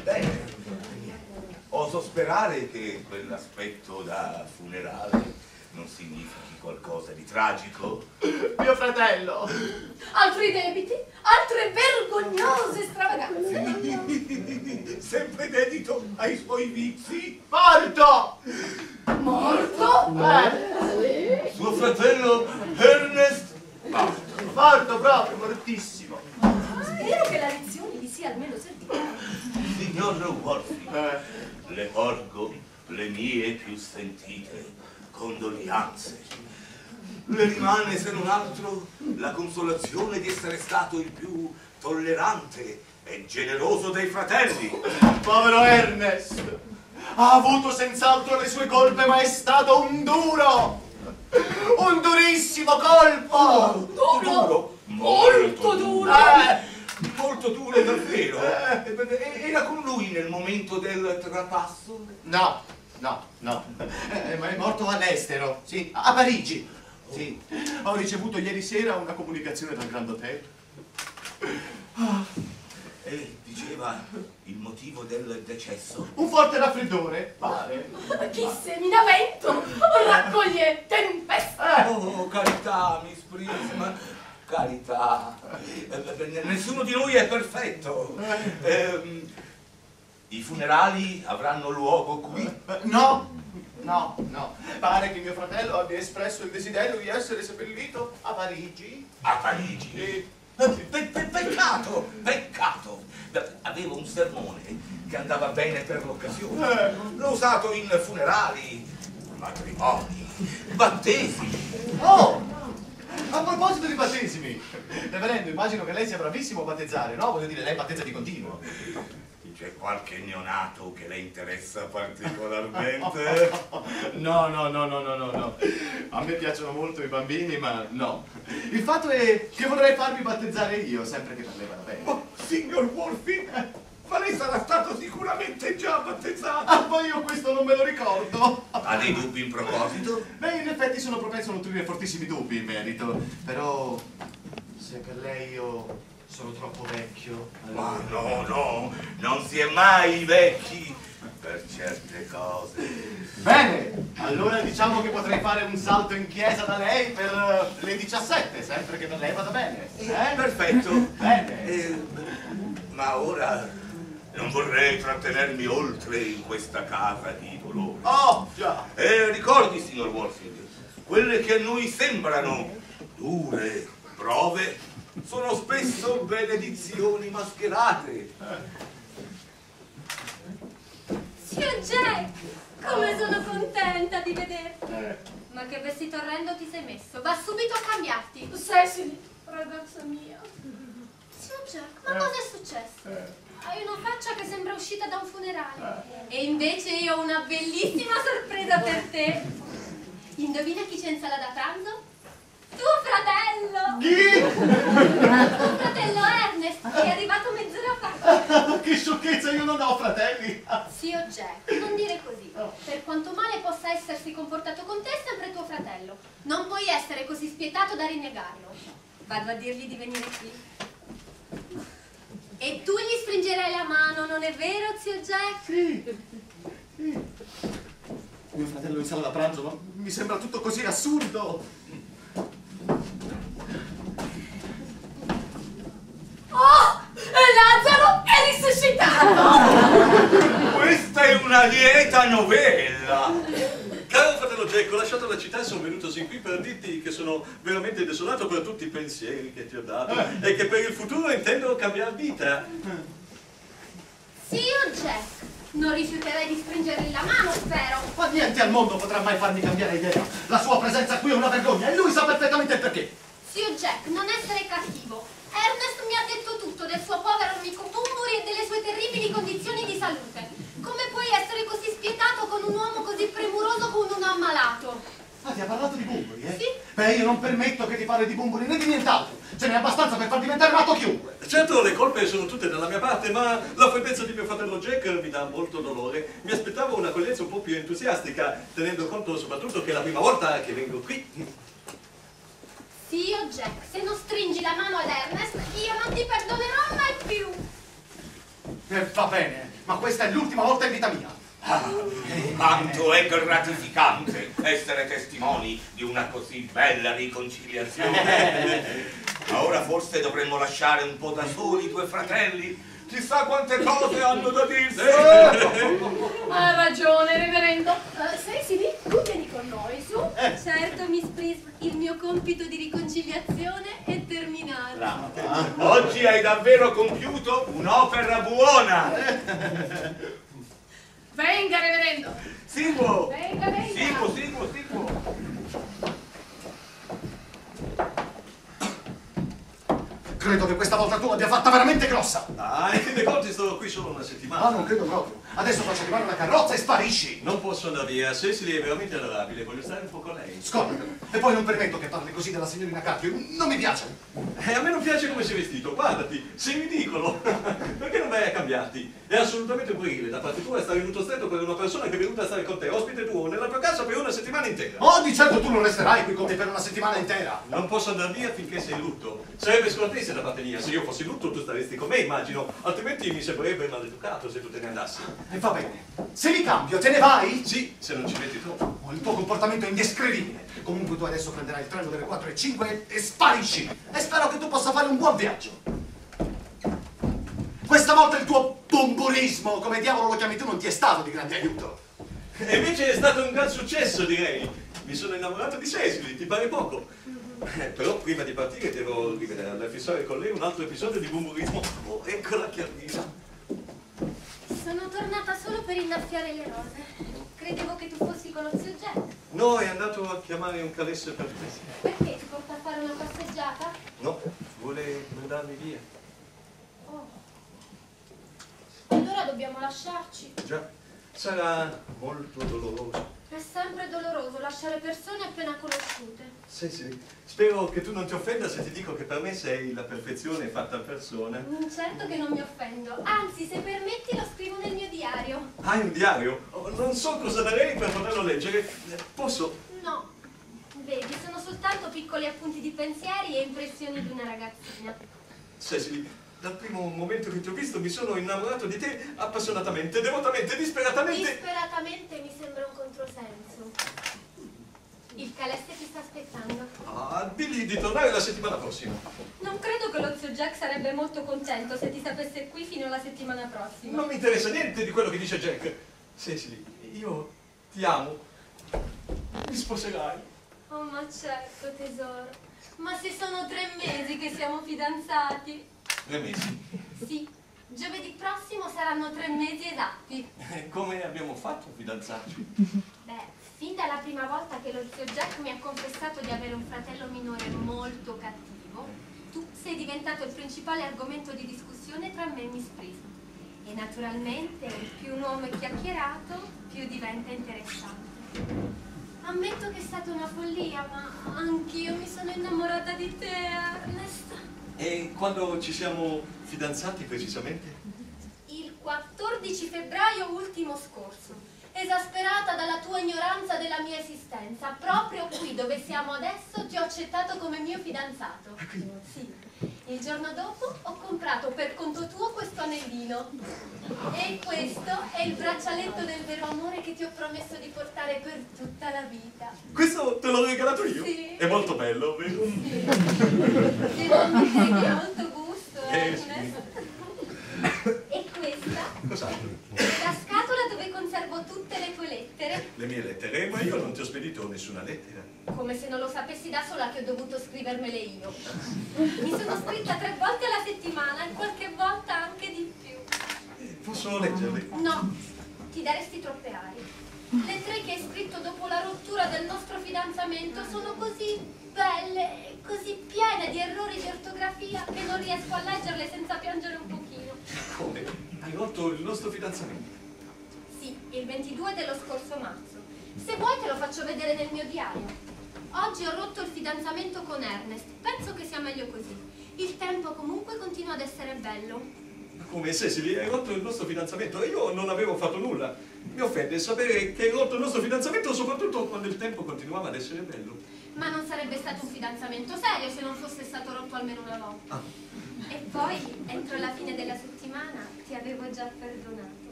Bene, oso sperare che quell'aspetto da funerale non significhi qualcosa di tragico? Mio fratello! Altri debiti? Altre vergognose stravaganze? Sempre dedito ai suoi vizi? Morto! Morto? Suo fratello Ernest? Morto proprio, mortissimo. Spero che la lezione vi sia almeno servita. Signor Wolfi, le porgo le mie più sentite condoglianze. Le rimane se non altro la consolazione di essere stato il più tollerante e generoso dei fratelli. Povero Ernest! Ha avuto senz'altro le sue colpe, ma è stato un duro! Un durissimo colpo! Duro? Molto duro! Molto duro davvero. Era con lui nel momento del trapasso? No, ma è morto all'estero, sì, a Parigi. Sì, ho ricevuto ieri sera una comunicazione dal Grand Hotel. E diceva il motivo del decesso? Un forte raffreddore, pare. Chi seminamento? Raccoglie tempesta! Oh, carità, Miss Prism, carità. Nessuno di noi è perfetto. I funerali avranno luogo qui? No. Pare che mio fratello abbia espresso il desiderio di essere seppellito a Parigi. A Parigi? Peccato! Avevo un sermone che andava bene per l'occasione. L'ho usato in funerali, matrimoni, battesimi. Oh! A proposito di battesimi, reverendo, immagino che lei sia bravissimo a battezzare, no? Voglio dire, lei battezza di continuo. C'è qualche neonato che le interessa particolarmente? No. A me piacciono molto i bambini, ma no. Il fatto è che vorrei farmi battezzare io, sempre che per lei vada bene. Oh, signor Wolfi, ma lei sarà stato sicuramente già battezzato. Ah, ma io questo non me lo ricordo. Ha dei dubbi in proposito? Beh, in effetti sono propenso a nutrire fortissimi dubbi in merito. Però, se per lei io sono troppo vecchio, allora... Ma no, non si è mai vecchi per certe cose. Bene, allora diciamo che potrei fare un salto in chiesa da lei per le 17, sempre che per lei vada bene. Perfetto. Bene. Ma ora non vorrei trattenermi oltre in questa casa di dolore. Oh, già. Ricordi, signor Wolfing, quelle che a noi sembrano dure prove sono spesso benedizioni mascherate. Zio Jack, come sono contenta di vederti. Ma che vestito orrendo ti sei messo? Va subito a cambiarti. Cecily, ragazza mia. Zio Jack, ma cosa è successo? Hai una faccia che sembra uscita da un funerale. E invece io ho una bellissima sorpresa per te. Indovina chi c'è in sala da pranzo? Tuo fratello! Chi? Tuo fratello Ernest, che è arrivato mezz'ora fa. Che sciocchezza, io non ho fratelli. Zio Jack, non dire così. Per quanto male possa essersi comportato con te, è sempre tuo fratello. Non puoi essere così spietato da rinnegarlo. Vado a dirgli di venire qui. E tu gli stringerai la mano, non è vero, zio Jack? Sì. Mio fratello in sala da pranzo, ma mi sembra tutto così assurdo. Oh, Lazzaro è risuscitato! Questa è una lieta novella. Caro fratello Jack, ho lasciato la città e sono venuto sin qui per dirti che sono veramente desolato per tutti i pensieri che ti ho dato e che per il futuro intendo cambiare vita. Zio Jack, non rifiuterai di stringergli la mano, spero. Ma niente al mondo potrà mai farmi cambiare idea. La sua presenza qui è una vergogna e lui sa perfettamente il perché. Zio Jack, non essere cattivo. Ernest mi ha detto tutto del suo povero amico Bumburi e delle sue terribili condizioni di salute. Come puoi essere così spietato con un uomo così premuroso con un ammalato? Ah, ti ha parlato di Bumburi, eh? Sì. Beh, io non permetto che ti parli di Bumburi né di nient'altro. Ce n'è abbastanza per far diventare matto chiunque. Certo, le colpe sono tutte dalla mia parte, ma la freddezza di mio fratello Jack mi dà molto dolore. Mi aspettavo un'accoglienza un po' più entusiastica, tenendo conto soprattutto che è la prima volta che vengo qui. Zio Jack, se non stringi la mano ad Ernest, io non ti perdonerò mai più. Va bene, ma questa è l'ultima volta in vita mia. Quanto è gratificante essere testimoni di una così bella riconciliazione. Ma ora forse dovremmo lasciare un po' da soli i tuoi fratelli. Chissà quante cose hanno da dirsi. Ha ragione, reverendo. Cecily, tu vieni con noi, su. Certo, Miss Prism, il mio compito di riconciliazione è terminato. Oggi hai davvero compiuto un'opera buona. Venga, reverendo. Seguo. Venga, venga. Seguo. Credo che questa volta tu l'abbia fatta veramente grossa. Ah, in fin dei conti sto qui solo una settimana. Ah, non credo proprio. Adesso faccio arrivare una carrozza e sparisci. Non posso andare via. Cecily è veramente adorabile, voglio stare un po' con lei. Scordatelo. E poi non permetto che parli così della signorina Carpio. Non mi piace. A me non piace come sei vestito, guardati, sei ridicolo. Perché non vai a cambiarti? È assolutamente puerile da parte tua stare venuto stretto per una persona che è venuta a stare con te, ospite tuo, nella tua casa per una settimana intera. Oh, di certo tu non resterai qui con me per una settimana intera. Non posso andare via finché sei in lutto. Sarebbe scortese da parte mia. Se io fossi in lutto tu staresti con me, immagino. Altrimenti mi sembrerebbe maleducato se tu te ne andassi. E va bene. Se mi cambio, te ne vai? Sì, se non ci metti tu. Oh, il tuo comportamento è indescrivibile. Comunque tu adesso prenderai il treno delle 4:05 e sparisci. E spero che tu possa fare un buon viaggio. Questa volta il tuo bombonismo, come diavolo lo chiami tu, non ti è stato di grande aiuto. E invece è stato un gran successo, direi. Mi sono innamorato di Cecily, ti pare poco? Però prima di partire devo fissare con lei un altro episodio di bombonismo. Oh, eccola che arriva. Sono tornata solo per innaffiare le rose. Credevo che tu fossi con lo zio Jack. No, è andato a chiamare un calesse per te. Perché ti porta a fare una passeggiata? No, vuole mandarmi via. Oh. Allora dobbiamo lasciarci. Già, sarà molto doloroso. È sempre doloroso lasciare persone appena conosciute. Sì. Spero che tu non ti offenda se ti dico che per me sei la perfezione fatta persona. Certo che non mi offendo. Anzi, se permetti lo scrivo nel mio diario. Hai un diario? Oh, non so cosa darei per poterlo leggere. Posso? No. Vedi, sono soltanto piccoli appunti di pensieri e impressioni di una ragazzina. Cecily, dal primo momento che ti ho visto mi sono innamorato di te appassionatamente, devotamente, disperatamente. Disperatamente mi sembra un controsenso. Il calesse ti sta aspettando. Ah, digli di tornare la settimana prossima. Non credo che lo zio Jack sarebbe molto contento se ti sapesse qui fino alla settimana prossima. Non mi interessa niente di quello che dice Jack. Cecily, io ti amo. Mi sposerai. Oh, ma certo, tesoro. Ma se sono 3 mesi che siamo fidanzati. 3 mesi. Sì, giovedì prossimo saranno 3 mesi esatti. Come abbiamo fatto a fidanzarci? Beh, fin dalla prima volta che lo zio Jack mi ha confessato di avere un fratello minore molto cattivo, tu sei diventato il principale argomento di discussione tra me e Miss Prism. E naturalmente, più un uomo è chiacchierato, più diventa interessante. Ammetto che è stata una follia, ma anch'io mi sono innamorata di te, Ernest. E quando ci siamo fidanzati precisamente? Il 14 febbraio ultimo scorso, esasperata dalla tua ignoranza della mia esistenza, proprio qui dove siamo adesso ti ho accettato come mio fidanzato. Sì. Il giorno dopo ho comprato per conto tuo questo anellino. E questo è il braccialetto del vero amore che ti ho promesso di portare per tutta la vita. Questo te l'ho regalato io? Sì. È molto bello, vero? Sì. E non mi dire che ha molto gusto, Ernest. E questa? Cos'altro? La scatola dove conservo tutte le tue lettere. Le mie lettere? Ma io non ti ho spedito nessuna lettera. Come se non lo sapessi da sola che ho dovuto scrivermele io. Mi sono scritta 3 volte alla settimana e qualche volta anche di più. Posso leggerle? No, ti daresti troppe arie. Le 3 che hai scritto dopo la rottura del nostro fidanzamento sono così belle e così piene di errori di ortografia che non riesco a leggerle senza piangere un pochino. Come? Hai rotto il nostro fidanzamento? Sì, il 22 dello scorso marzo. Se vuoi te lo faccio vedere nel mio diario. Oggi ho rotto il fidanzamento con Ernest. Penso che sia meglio così. Il tempo comunque continua ad essere bello. Ma come, Cecily? Hai rotto il nostro fidanzamento e io non avevo fatto nulla. Mi offende sapere che hai rotto il nostro fidanzamento, soprattutto quando il tempo continuava ad essere bello. Ma non sarebbe stato un fidanzamento serio se non fosse stato rotto almeno una volta. Ah. E poi, entro la fine della settimana, ti avevo già perdonato.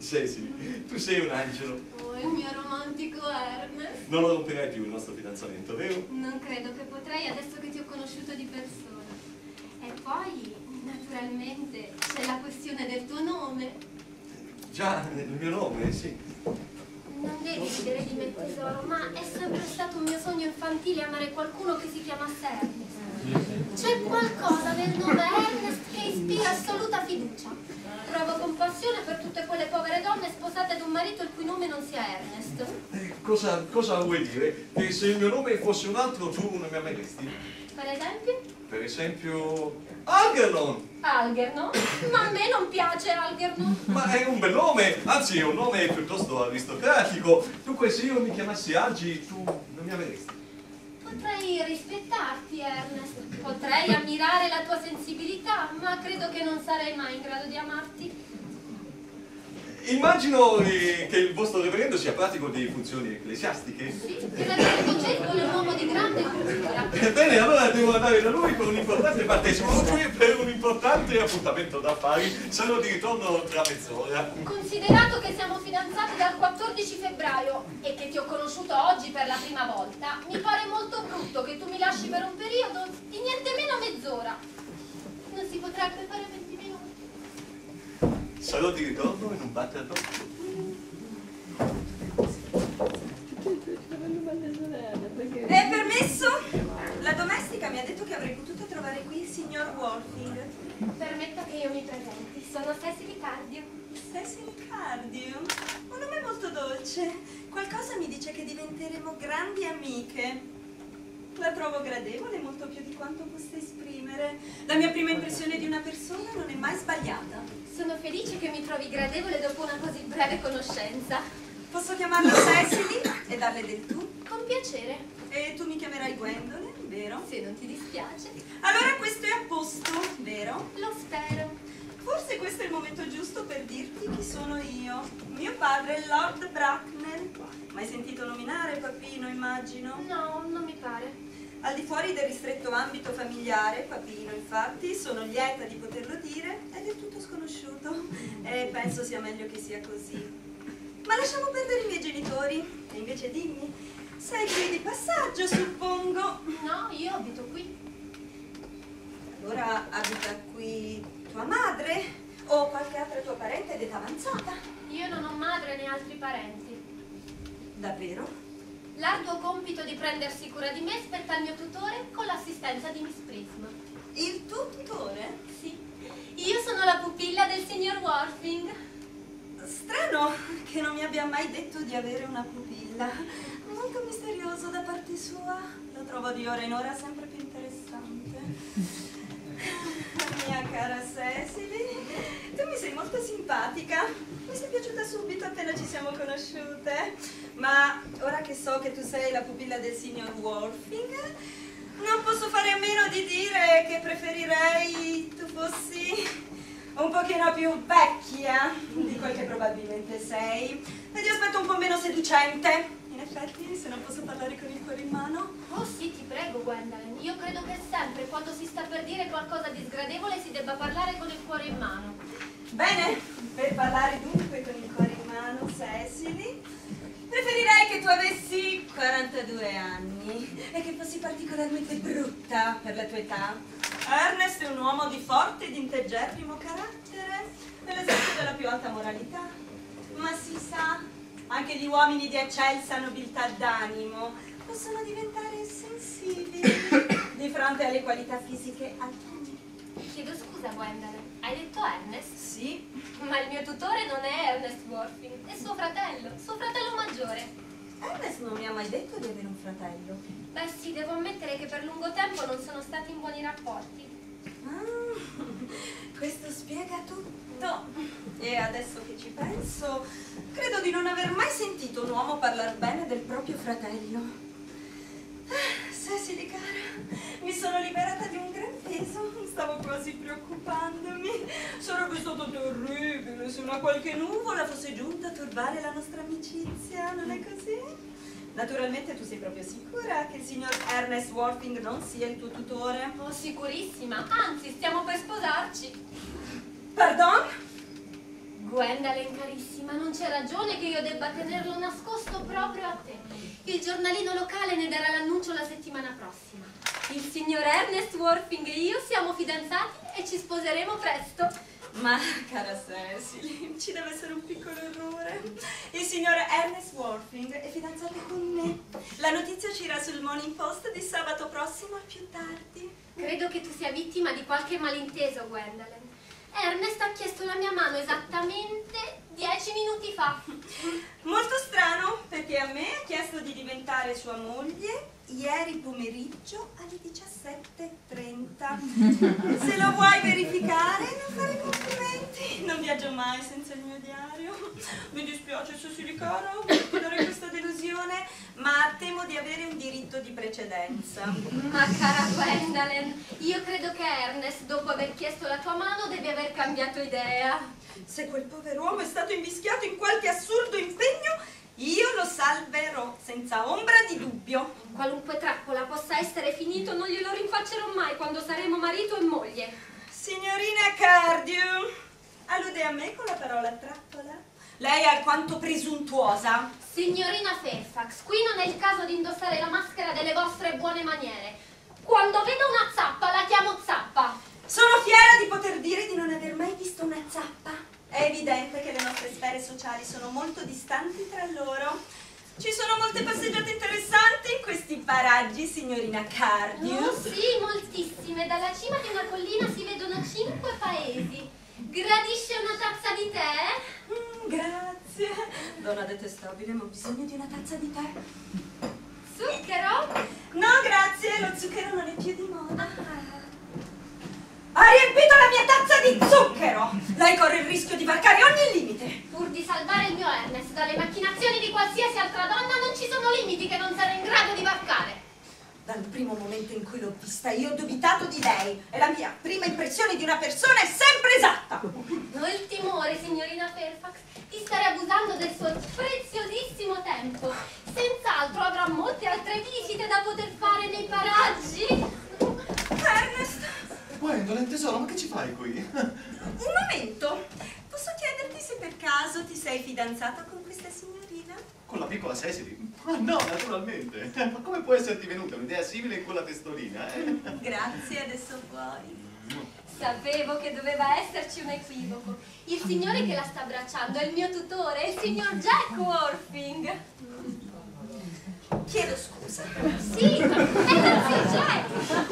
Ceci, tu sei un angelo. Oh, il mio romantico Ernest. Non lo romperai più il nostro fidanzamento, vero? Non credo che potrei adesso che ti ho conosciuto di persona. E poi, naturalmente, c'è la questione del tuo nome. Già, il mio nome, sì. Non devi ridere di me, tesoro, ma è sempre stato un mio sogno infantile amare qualcuno che si chiamasse Ernest. C'è qualcosa nel nome Ernest che ispira assoluta fiducia. Provo compassione per tutte quelle povere donne sposate ad un marito il cui nome non sia Ernest. Cosa vuoi dire? Che se il mio nome fosse un altro tu non mi ameresti? Per esempio? Per esempio... Algernon! Algernon? Ma a me non piace Algernon. Ma è un bel nome, anzi è un nome piuttosto aristocratico. Dunque se io mi chiamassi Algi tu non mi ameresti? Potrei rispettarti, Ernest. Potrei ammirare la tua sensibilità, ma credo che non sarei mai in grado di amarti. Immagino che il vostro reverendo sia pratico di funzioni ecclesiastiche. Sì, il reverendo è un uomo di grande cultura. Bene, allora devo andare da lui per un importante battesimo e per un importante appuntamento d'affari. Sarò di ritorno tra mezz'ora. Considerato che siamo fidanzati dal 14 febbraio e che ti ho conosciuto oggi per la prima volta, mi pare molto brutto che tu mi lasci per un periodo di niente meno mezz'ora. Non si potrebbe fare 20 minuti? Sarò di ritorno in un batter d'occhio. È permesso? La domestica mi ha detto che avrei potuto trovare qui il signor Wolfing. Permetta che io mi presenti. Sono Cecily Cardio. Cecily Cardio? Un nome molto dolce. Qualcosa mi dice che diventeremo grandi amiche. La trovo gradevole molto più di quanto possa esprimere. La mia prima impressione di una persona non è mai sbagliata. Sono felice che mi trovi gradevole dopo una così breve conoscenza. Posso chiamarla Cecily e darle del tu? Con piacere. E tu mi chiamerai Gwendolyn, vero? Se non ti dispiace. Allora questo è a posto, vero? Lo spero. Forse questo è il momento giusto per dirti chi sono io. Mio padre è Lord Bracknell. Mai sentito nominare, papino, immagino? No, non mi pare. Al di fuori del ristretto ambito familiare, papino, infatti, sono lieta di poterlo dire, è del tutto sconosciuto. E penso sia meglio che sia così. Ma lasciamo perdere i miei genitori. E invece dimmi, sei qui di passaggio, suppongo? No, io abito qui. Allora abita qui tua madre? O qualche altro tuo parente d'età avanzata? Io non ho madre né altri parenti. Davvero? L'arduo compito di prendersi cura di me spetta al mio tutore con l'assistenza di Miss Prism. Il tuo tutore? Sì. Io sono la pupilla del signor Worthing. Strano che non mi abbia mai detto di avere una pupilla. Molto misterioso da parte sua. Lo trovo di ora in ora sempre più interessante. Mia cara Cecily, tu mi sei molto simpatica. Mi sei piaciuta subito appena ci siamo conosciute. Ma ora che so che tu sei la pupilla del signor Wolfing, non posso fare a meno di dire che preferirei tu fossi un pochino più vecchia di quel che probabilmente sei e di aspetto un po' meno seducente. In effetti, se non posso parlare con il cuore in mano. Oh sì, ti prego, Gwendolyn. Io credo che sempre, quando si sta per dire qualcosa di sgradevole, si debba parlare con il cuore in mano. Bene, per parlare dunque con il cuore in mano, Cecily, preferirei che tu avessi 42 anni e che fossi particolarmente brutta per la tua età. Ernest è un uomo di forte ed integerrimo carattere, nell'esempio della più alta moralità. Ma si sa, anche gli uomini di eccelsa nobiltà d'animo possono diventare sensibili di fronte alle qualità fisiche altrui. Chiedo scusa, Gwendolyn. Hai detto Ernest? Sì. Ma il mio tutore non è Ernest Worthing, è suo fratello maggiore. Ernest non mi ha mai detto di avere un fratello. Beh sì, devo ammettere che per lungo tempo non sono stati in buoni rapporti. Ah, questo spiega tutto. E adesso che ci penso, credo di non aver mai sentito un uomo parlare bene del proprio fratello. Cecily, cara, mi sono liberata di un gran peso. Stavo quasi preoccupandomi. Sarebbe stato terribile se una qualche nuvola fosse giunta a turbare la nostra amicizia, non è così? Naturalmente tu sei proprio sicura che il signor Ernest Worthing non sia il tuo tutore? Oh, sicurissima. Anzi, stiamo per sposarci. Pardon? Gwendolyn carissima, non c'è ragione che io debba tenerlo nascosto proprio a te. Il giornalino locale ne darà l'annuncio la settimana prossima. Il signor Ernest Worthing e io siamo fidanzati e ci sposeremo presto. Ma, cara Cecily, ci deve essere un piccolo errore. Il signor Ernest Worthing è fidanzato con me. La notizia uscirà sul Morning Post di sabato prossimo al più tardi. Credo che tu sia vittima di qualche malinteso, Gwendolyn. Ernest ha chiesto la mia mano esattamente 10 minuti fa. Molto strano, perché a me ha chiesto di diventare sua moglie ieri pomeriggio alle 17:30. Se lo vuoi verificare, non fare complimenti. Non viaggio mai senza il mio diario. Mi dispiace, Cecily caro, per dare questa delusione, ma temo di avere un diritto di precedenza. Ma cara Gwendolyn, io credo che Ernest, dopo aver chiesto la tua mano, deve aver cambiato idea. Se quel pover'uomo è stato invischiato in qualche assurdo impegno, io lo salverò, senza ombra di dubbio. Qualunque trappola possa essere finito, non glielo rinfaccerò mai quando saremo marito e moglie. Signorina Cardew, allude a me con la parola trappola? Lei è alquanto presuntuosa. Signorina Fairfax, qui non è il caso di indossare la maschera delle vostre buone maniere. Quando vedo una zappa, la chiamo zappa. Sono fiera di poter dire di non aver mai visto una zappa. È evidente che le nostre sfere sociali sono molto distanti tra loro. Ci sono molte passeggiate interessanti in questi paraggi, signorina Cardew. Oh sì, moltissime. Dalla cima di una collina si vedono 5 paesi. Gradisce una tazza di tè? Grazie. Donna detestabile, ma ho bisogno di una tazza di tè. Zucchero? No, grazie, lo zucchero non è più di moda. Ha riempito la mia tazza di zucchero! Lei corre il rischio di varcare ogni limite. Pur di salvare il mio Ernest dalle macchinazioni di qualsiasi altra donna, non ci sono limiti che non sarà in grado di varcare. Dal primo momento in cui l'ho vista, io ho dubitato di lei. E la mia prima impressione di una persona è sempre esatta. Ho il timore, signorina Fairfax, di stare abusando del suo preziosissimo tempo. Senz'altro avrà molte altre visite da poter fare nei paraggi. Ernest! Gwendolyn, tesoro, ma che ci fai qui? Un momento. Posso chiederti se per caso ti sei fidanzato con questa signorina? Con la piccola Cecily? Ma no, naturalmente. Ma come può esserti venuta un'idea simile in quella testolina, eh? Grazie, adesso puoi. Sapevo che doveva esserci un equivoco. Il signore che la sta abbracciando è il mio tutore, il signor Jack Worthing. Chiedo scusa. Sì, è Jack.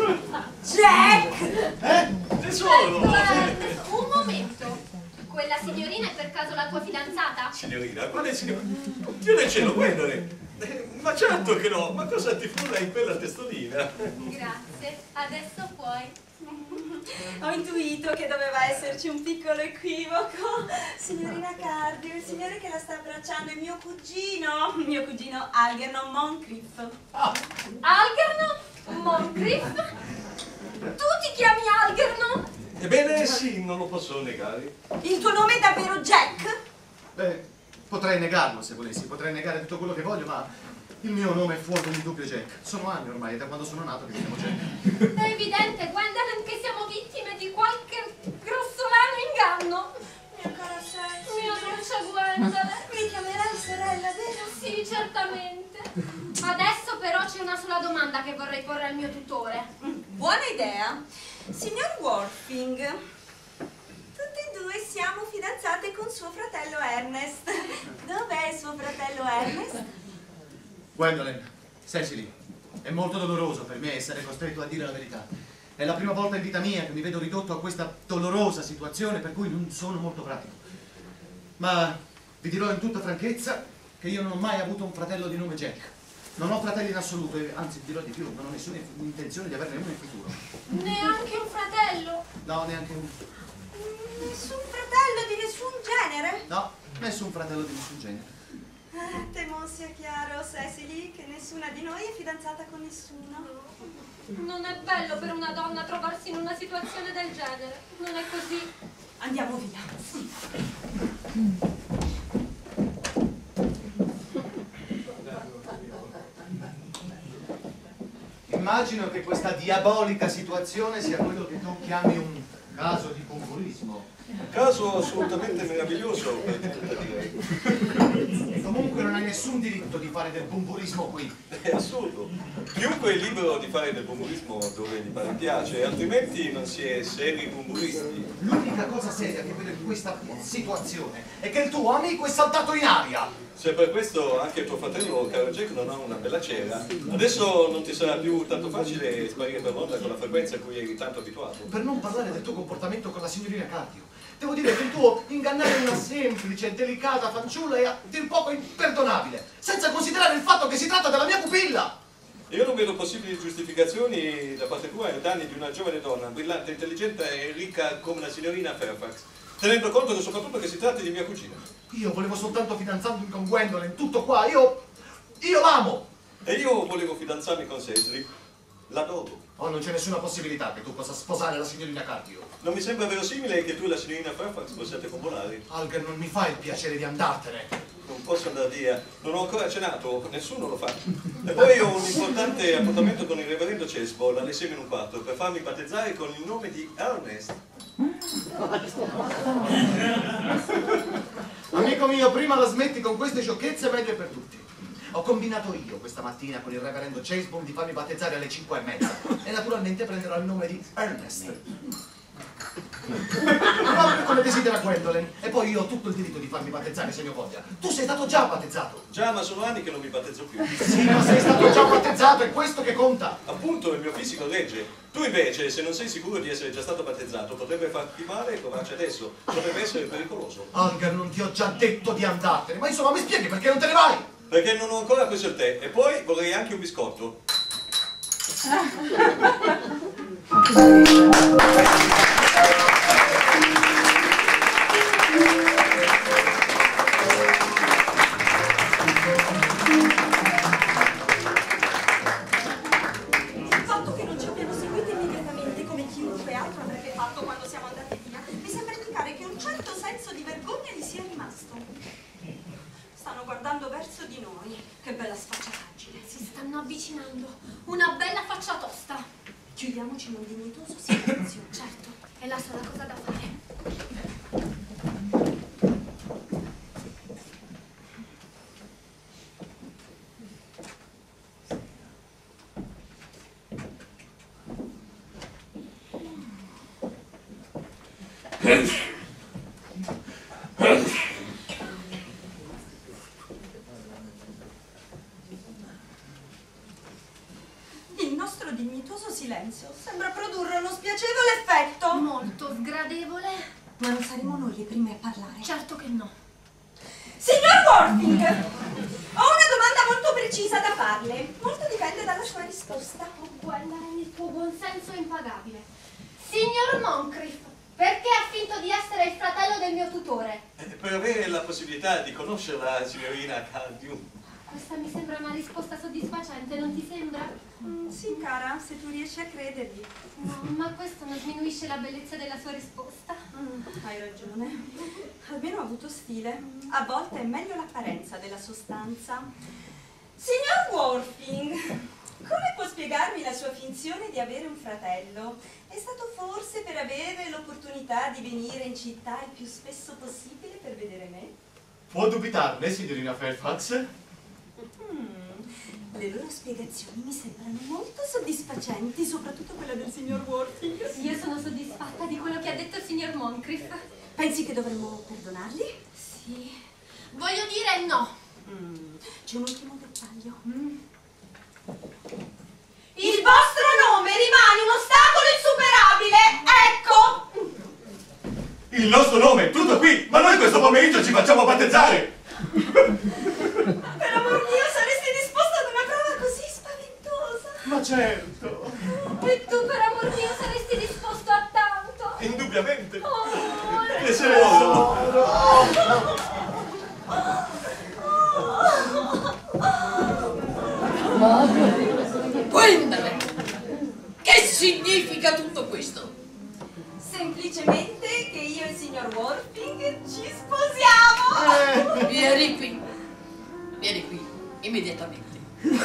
Jack! Tesoro! Un momento. Quella signorina è per caso la tua fidanzata? Signorina, quale signorina? Dio del cielo, Gwendolyn! Ma certo che no, ma cosa ti frulla in quella testolina? Grazie, adesso puoi. Ho intuito che doveva esserci un piccolo equivoco. Signorina Cardew, il signore che la sta abbracciando è mio cugino Algernon Moncrief. Algernon Moncrief? Tu ti chiami Algernon? Ebbene sì, non lo posso negare. Il tuo nome è davvero Jack? Beh, potrei negarlo se volessi, potrei negare tutto quello che voglio, ma il mio nome è fuori di dubbio Jack. Sono anni ormai, da quando sono nato che mi chiamo Jack. È evidente, Gwendolyn, che siamo vittime di qualche grossolano inganno. Mia cara Cecily. Mia dolce Gwendolyn. Mi chiamerai sorella, vero? Sì, certamente. Adesso però c'è una sola domanda che vorrei porre al mio tutore. Buona idea. Signor Worthing, tutti e due siamo fidanzate con suo fratello Ernest. Dov'è suo fratello Ernest? Gwendolyn, Cecily, è molto doloroso per me essere costretto a dire la verità. È la prima volta in vita mia che mi vedo ridotto a questa dolorosa situazione, per cui non sono molto pratico. Ma vi dirò in tutta franchezza che io non ho mai avuto un fratello di nome Jack. Non ho fratelli in assoluto, e anzi vi dirò di più, non ho nessuna intenzione di averne uno in futuro. Neanche un fratello? No, neanche uno. Nessun fratello di nessun genere? No, nessun fratello di nessun genere. Temo sia chiaro, Cecily, che nessuna di noi è fidanzata con nessuno. Non è bello per una donna trovarsi in una situazione del genere. Non è così. Andiamo via. Immagino che questa diabolica situazione sia quello che tu chiami un caso di pompolismo. Caso assolutamente meraviglioso per tutta direi. Comunque non hai nessun diritto di fare del bumburismo qui. È assurdo. Chiunque è libero di fare del bumburismo dove gli pare piace, altrimenti non si è seri bumburisti. L'unica cosa seria che vedo in questa situazione è che il tuo amico è saltato in aria. Se per questo anche tuo fratello, caro Jack, non ha una bella cera, adesso non ti sarà più tanto facile sparire per l'onda con la frequenza a cui eri tanto abituato. Per non parlare del tuo comportamento con la signorina Cardio. Devo dire che il tuo ingannare una semplice e delicata fanciulla è a dir poco imperdonabile, senza considerare il fatto che si tratta della mia pupilla. Io non vedo possibili giustificazioni da parte tua ai danni di una giovane donna, brillante, intelligente e ricca come la signorina Fairfax, tenendo conto soprattutto che si tratti di mia cugina. Io volevo soltanto fidanzarmi con Gwendolyn, tutto qua, io l'amo! E io volevo fidanzarmi con Cecily, l'adoro. Oh, non c'è nessuna possibilità che tu possa sposare la signorina Cardio. Non mi sembra verosimile che tu e la signorina Fairfax possiate convolare. Alger, non mi fa il piacere di andartene. Non posso andare via, non ho ancora cenato, nessuno lo fa. E poi ho un importante appuntamento con il reverendo Chesball alle 6:15 per farmi battezzare con il nome di Ernest. Amico mio, prima la smetti con queste sciocchezze, meglio per tutti. Ho combinato io questa mattina con il reverendo Chesball di farmi battezzare alle 5:30 e naturalmente prenderò il nome di Ernest. Proprio come desidera Gwendolyn. E poi io ho tutto il diritto di farmi battezzare se ne voglia. Tu sei stato già battezzato. Già, ma sono anni che non mi battezzo più. Sì, ma sei stato già battezzato, è questo che conta. Appunto, il mio fisico legge. Tu invece, se non sei sicuro di essere già stato battezzato, potrebbe farti male e provarci adesso. Potrebbe essere pericoloso. Alger, non ti ho già detto di andartene, ma insomma mi spieghi perché non te ne vai? Perché non ho ancora preso il tè e poi vorrei anche un biscotto. Il fatto che non ci abbiano seguito immediatamente come chiunque altro avrebbe fatto quando siamo andati via mi sembra indicare che un certo senso di vergogna gli sia rimasto. Stanno guardando verso di noi. Che bella sfacciataggine. Si stanno avvicinando. Una bella faccia tosta. Chiudiamoci in un dignitoso silenzio. Certo, è la sola cosa da fare. Il nostro dignitoso silenzio sembra produrre uno spiacevole effetto. Molto sgradevole. Ma non saremo noi le prime a parlare. Certo che no. Signor Worthing, ho una domanda molto precisa da farle. Molto dipende dalla sua risposta. Oh, Gwendolyn, il tuo buonsenso è impagabile. Signor Moncrief, perché ha finto di essere il fratello del mio tutore? Per avere la possibilità di conoscere la signorina Cardium. Questa mi sembra una risposta soddisfacente, non ti sembra? Sì, cara, se tu riesci a credergli. No, ma questo non sminuisce la bellezza della sua risposta. Hai ragione. Almeno ha avuto stile. A volte è meglio l'apparenza della sostanza. Signor Worthing, come può spiegarmi la sua finzione di avere un fratello? È stato forse per avere l'opportunità di venire in città il più spesso possibile per vedere me? Può dubitarne, signorina Fairfax? Le loro spiegazioni mi sembrano molto soddisfacenti, soprattutto quella del signor Worthing. Io sono soddisfatta di quello che ha detto il signor Moncrief. Pensi che dovremmo perdonarli? Sì. Voglio dire no. C'è un ultimo dettaglio. Il vostro nome rimane un ostacolo insuperabile, ecco! Il nostro nome, tutto qui, ma noi questo pomeriggio ci facciamo battezzare! Per amor mio, saresti disposto ad una prova così spaventosa? Ma certo! E tu, per amor mio, saresti disposto a tanto? Indubbiamente. Oh, Piacere. Gwendolyn, che significa tutto questo? Semplicemente che io e il signor Worthing ci sposiamo! Vieni qui, immediatamente.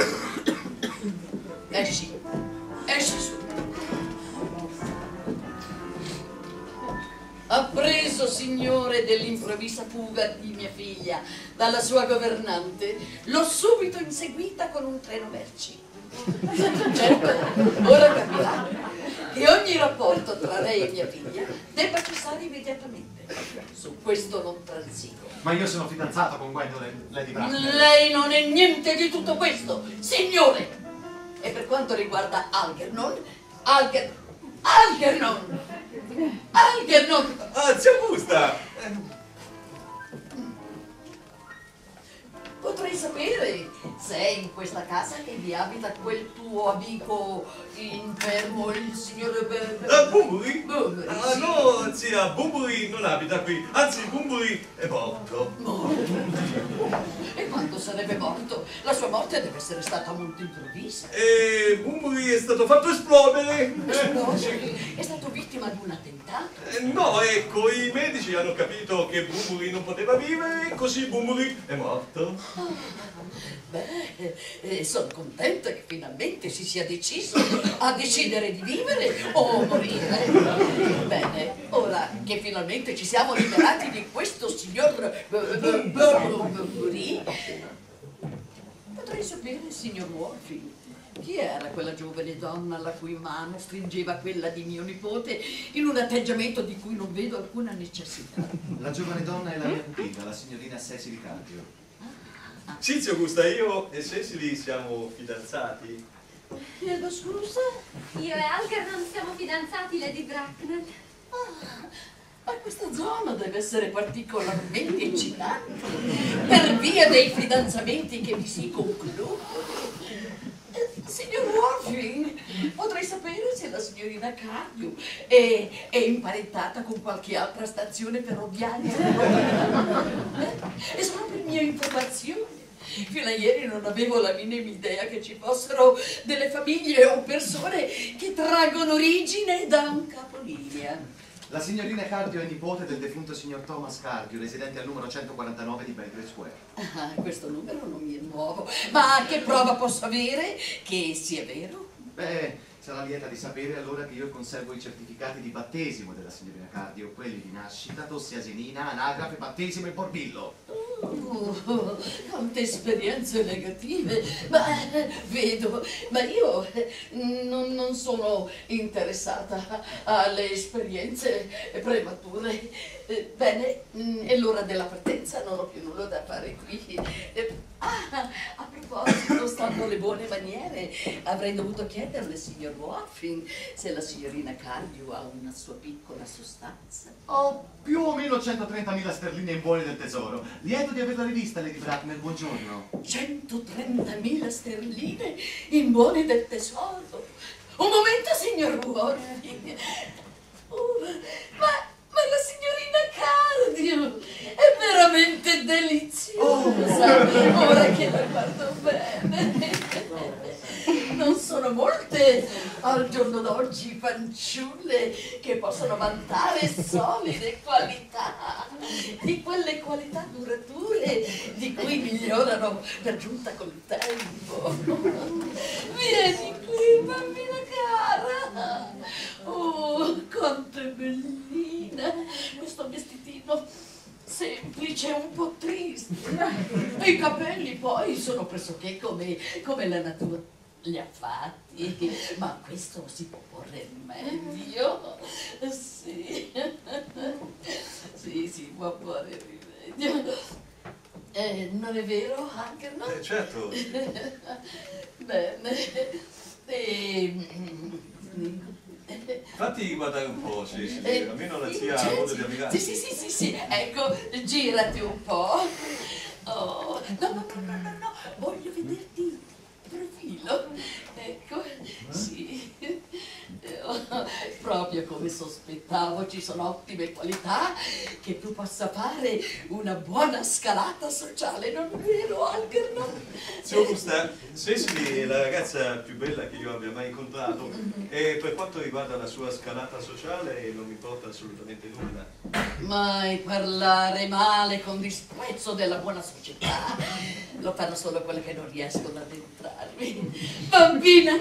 Esci su. Ha preso avviso, signore, dell'improvvisa fuga di mia figlia dalla sua governante, l'ho subito inseguita con un treno merci. Certo, ora capirà che ogni rapporto tra lei e mia figlia debba cessare immediatamente. Su questo non transigo. Ma io sono fidanzato con Gwendolyn, Lady Bracknell. Lei non è niente di tutto questo, signore! E per quanto riguarda Algernon, Algernon! Ah, zia Augusta! Potrei sapere se è in questa casa che vi abita quel tuo amico infermo, il signor Bumburi? Bumburi, Ah, sì. no, zia, Bumburi non abita qui. Anzi, Bumburi è morto. Morto? E quando sarebbe morto? La sua morte deve essere stata molto improvvisa. E Bumburi è stato fatto esplodere. È stato vittima di un attentato. No, ecco, i medici hanno capito che Bumburi non poteva vivere e così Bumburi è morto. Beh, sono contenta che finalmente si sia deciso a decidere di vivere o morire. Bene, ora che finalmente ci siamo liberati di questo signor Bumburi, potrei sapere, signor Wolfing, chi era quella giovane donna la cui mano stringeva quella di mio nipote in un atteggiamento di cui non vedo alcuna necessità? La giovane donna è la mia pupilla, la signorina Cecily Cardio. Sì, zia Augusta, io e Cecily siamo fidanzati. Chiedo scusa? Io e Algernon siamo fidanzati, Lady Bracknell. Ma questa zona deve essere particolarmente eccitante per via dei fidanzamenti che vi si concludono. Signor Wolfing, potrei sapere se la signorina Cardio è imparentata con qualche altra stazione ferroviaria? È solo per mia informazione. Fino a ieri non avevo la minima idea che ci fossero delle famiglie o persone che traggono origine da un capolinea. La signorina Cardio è nipote del defunto signor Thomas Cardio, residente al numero 149 di Belgrave Square. Ah, questo numero non mi è nuovo, ma che prova posso avere che sia vero? Beh, sarà lieta di sapere allora che io conservo i certificati di battesimo della signorina Cardio, quelli di nascita, tossi asinina, anagrafe, battesimo e morbillo. Quante esperienze negative, ma vedo, ma io non sono interessata alle esperienze premature. Bene, è l'ora della partenza, non ho più nulla da fare qui. A proposito, stando le buone maniere, avrei dovuto chiederle, signor Wolfing, se la signorina Cardio ha una sua piccola sostanza. Ho più o meno 130.000 sterline in buoni del tesoro. Lieto di averla rivista, Lady Bracknell, buongiorno. 130.000 sterline in buoni del tesoro. Un momento, signor Wolfing. Ma la signorina Cardio è veramente deliziosa, ora che la guardo bene. Non sono molte al giorno d'oggi fanciulle che possono vantare solide qualità, di quelle qualità durature di cui migliorano per giunta col tempo. Vieni qui, bambina cara. Oh, quanto è bellina questo vestitino, semplice, un po' triste. E i capelli poi sono pressoché come la natura li ha fatti, ma questo si può porre rimedio. Sì, sì, si può porre rimedio. Non è vero, anche no? Certo. Bene. Fatti guardare un po', Cecily, almeno la zia ha modo di ammirarti. Sì, ecco, girati un po'. Oh, no, voglio vederti il profilo. Ecco, sì. Proprio come sospettavo, ci sono ottime qualità che tu possa fare una buona scalata sociale, non è vero, Algernon? Zia Augusta, Cecily è la ragazza più bella che io abbia mai incontrato e per quanto riguarda la sua scalata sociale non mi importa assolutamente nulla. Mai parlare male con disprezzo della buona società. Lo fanno solo quelle che non riescono ad entrarvi. Bambina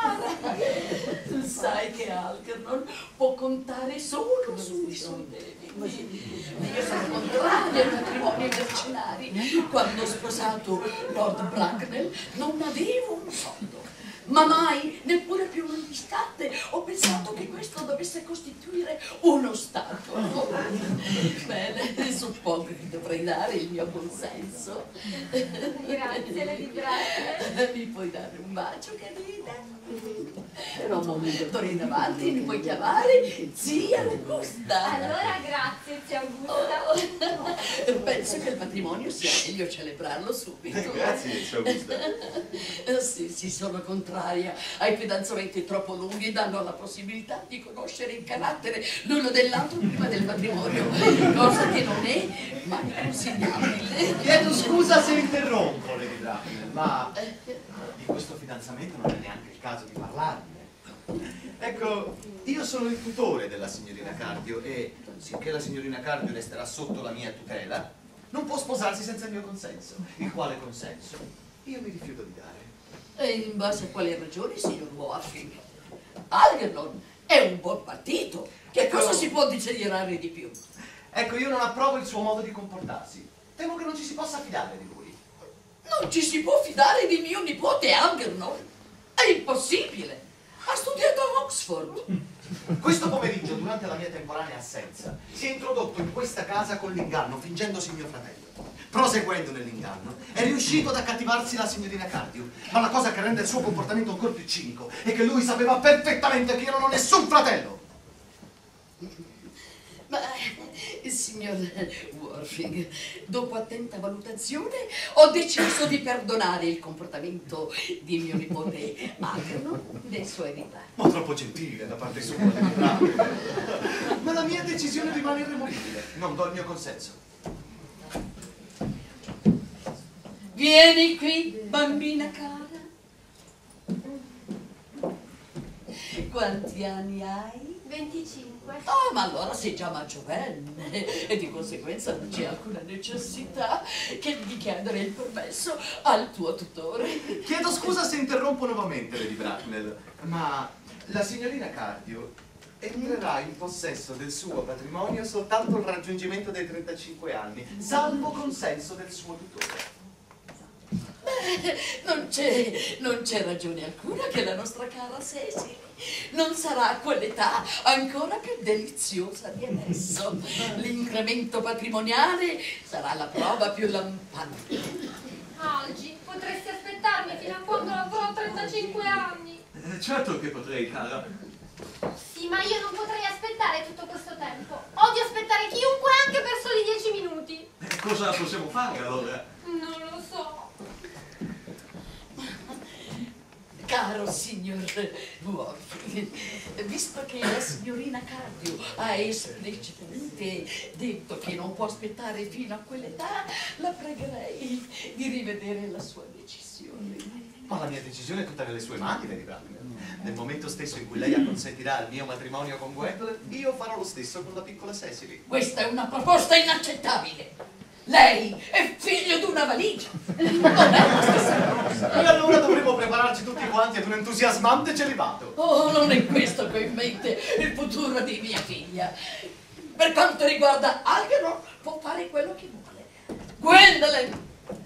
cara, sai che Algernon può contare solo sui soldi. Io sono contraria ai matrimoni mercenari. Quando ho sposato Lord Bracknell non avevo un soldo. Ma mai, neppure più un istante, ho pensato che questo dovesse costituire uno Stato. Bene, suppongo che dovrei dare il mio consenso. Grazie, Lady Bracknell. Mi puoi dare un bacio, carina? Però d'ora in avanti mi puoi chiamare zia Augusta. Allora grazie, zia Augusta. Penso che il matrimonio sia meglio celebrarlo subito. Grazie, zia Augusta. Sì, sono contraria ai fidanzamenti troppo lunghi, danno la possibilità di conoscere il carattere l'uno dell'altro prima del matrimonio, cosa che non è mai consigliabile. Chiedo scusa se interrompo, Lady Bracknell, ma di questo fidanzamento non è neanche il caso di parlarne. Ecco, io sono il tutore della signorina Cardio e, sicché la signorina Cardio resterà sotto la mia tutela, non può sposarsi senza il mio consenso. Il quale consenso io mi rifiuto di dare. E in base a quali ragioni, signor Warfield? Algernon è un buon partito. Che cosa si può desiderare di più? Ecco, io non approvo il suo modo di comportarsi. Temo che non ci si possa fidare di lui. Non ci si può fidare di mio nipote Algernon? È impossibile! Ha studiato a Oxford! Questo pomeriggio, durante la mia temporanea assenza, si è introdotto in questa casa con l'inganno, fingendosi mio fratello. Proseguendo nell'inganno, è riuscito ad accattivarsi la signorina Cardio. Ma la cosa che rende il suo comportamento ancora più cinico è che lui sapeva perfettamente che io non ho nessun fratello. Ma, signor Warfield, dopo attenta valutazione, ho deciso di perdonare il comportamento di mio nipote Algernon dei suoi ripari. Ma troppo gentile da parte sua. Ma la mia decisione rimane irremovibile. Non do il mio consenso. Vieni qui, bambina cara. Quanti anni hai? 25. Oh, ma allora sei già maggiorenne e di conseguenza non c'è alcuna necessità che di chiedere il permesso al tuo tutore. Chiedo scusa se interrompo nuovamente, Lady Bracknell, ma la signorina Cardio entrerà in possesso del suo patrimonio soltanto al raggiungimento dei 35 anni, salvo consenso del suo tutore. Non c'è ragione alcuna che la nostra cara Cecily non sarà a quell'età ancora più deliziosa di adesso. L'incremento patrimoniale sarà la prova più lampante. Algi, potresti aspettarmi fino a quando avrò 35 anni. Certo che potrei, cara. Sì, ma io non potrei aspettare tutto questo tempo. Odio aspettare chiunque anche per soli 10 minuti. Cosa possiamo fare allora? Non lo so. Caro signor Warfield, visto che la signorina Cardio ha esplicitamente detto che non può aspettare fino a quell'età, la pregherei di rivedere la sua decisione. Ma la mia decisione è tutta nelle sue mani, Lady Bracknell. Nel momento stesso in cui lei acconsentirà al mio matrimonio con Gwendolyn, io farò lo stesso con la piccola Cecily. Questa è una proposta inaccettabile. Lei è figlio di una valigia. Non è la stessa cosa. E allora dovremo prepararci tutti quanti ad un entusiasmante celibato. Oh, non è questo che ho in mente il futuro di mia figlia. Per quanto riguarda Algernon, può fare quello che vuole. Gwendolyn!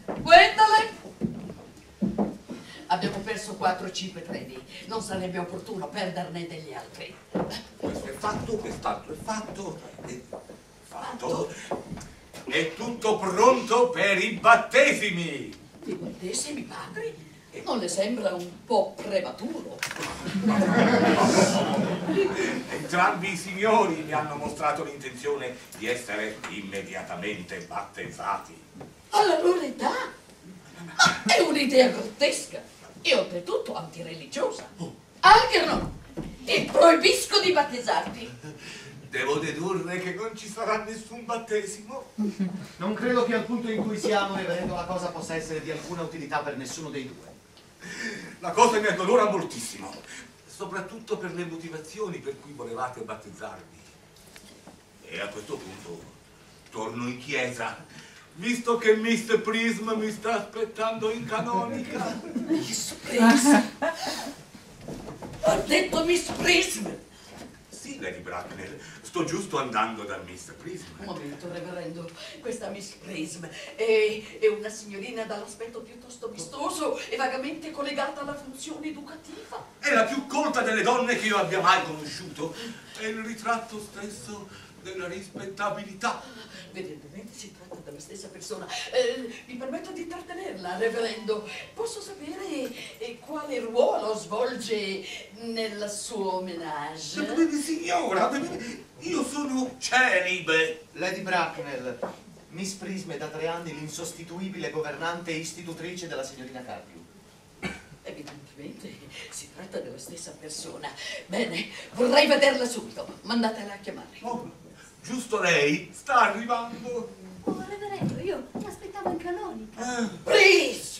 Abbiamo perso 4-5 treni. Non sarebbe opportuno perderne degli altri. Questo è fatto, quest'altro è fatto. Fatto. È tutto pronto per i battesimi. I battesimi, padri? Non le sembra un po' prematuro? Entrambi i signori mi hanno mostrato l'intenzione di essere immediatamente battezzati. Alla loro età? Ma è un'idea grottesca e oltretutto antireligiosa. Algernon, ti proibisco di battezzarti. Devo dedurre che non ci sarà nessun battesimo. Non credo che al punto in cui siamo, reverendo, la cosa possa essere di alcuna utilità per nessuno dei due. La cosa mi addolora moltissimo, soprattutto per le motivazioni per cui volevate battezzarvi. E a questo punto torno in chiesa, visto che Miss Prism mi sta aspettando in canonica. Miss Prism? Ho detto Miss Prism! Sì, Lady Bracknell, sto giusto andando da Miss Prism. Un momento, reverendo, questa Miss Prism è una signorina dall'aspetto piuttosto vistoso e vagamente collegata alla funzione educativa. È la più colta delle donne che io abbia mai conosciuto. È il ritratto stesso della rispettabilità. Evidentemente si tratta della stessa persona. Mi permetto di intrattenerla, reverendo. Posso sapere quale ruolo svolge nel suo menage? Signora, io sono celibe. Lady Bracknell, Miss Prism è da 3 anni l'insostituibile governante e istitutrice della signorina Cardew. Evidentemente si tratta della stessa persona. Bene, vorrei vederla subito. Mandatela a chiamare. Oh, giusto lei sta arrivando. Oh, reverendo, io mi aspettavo in canonica. Prism!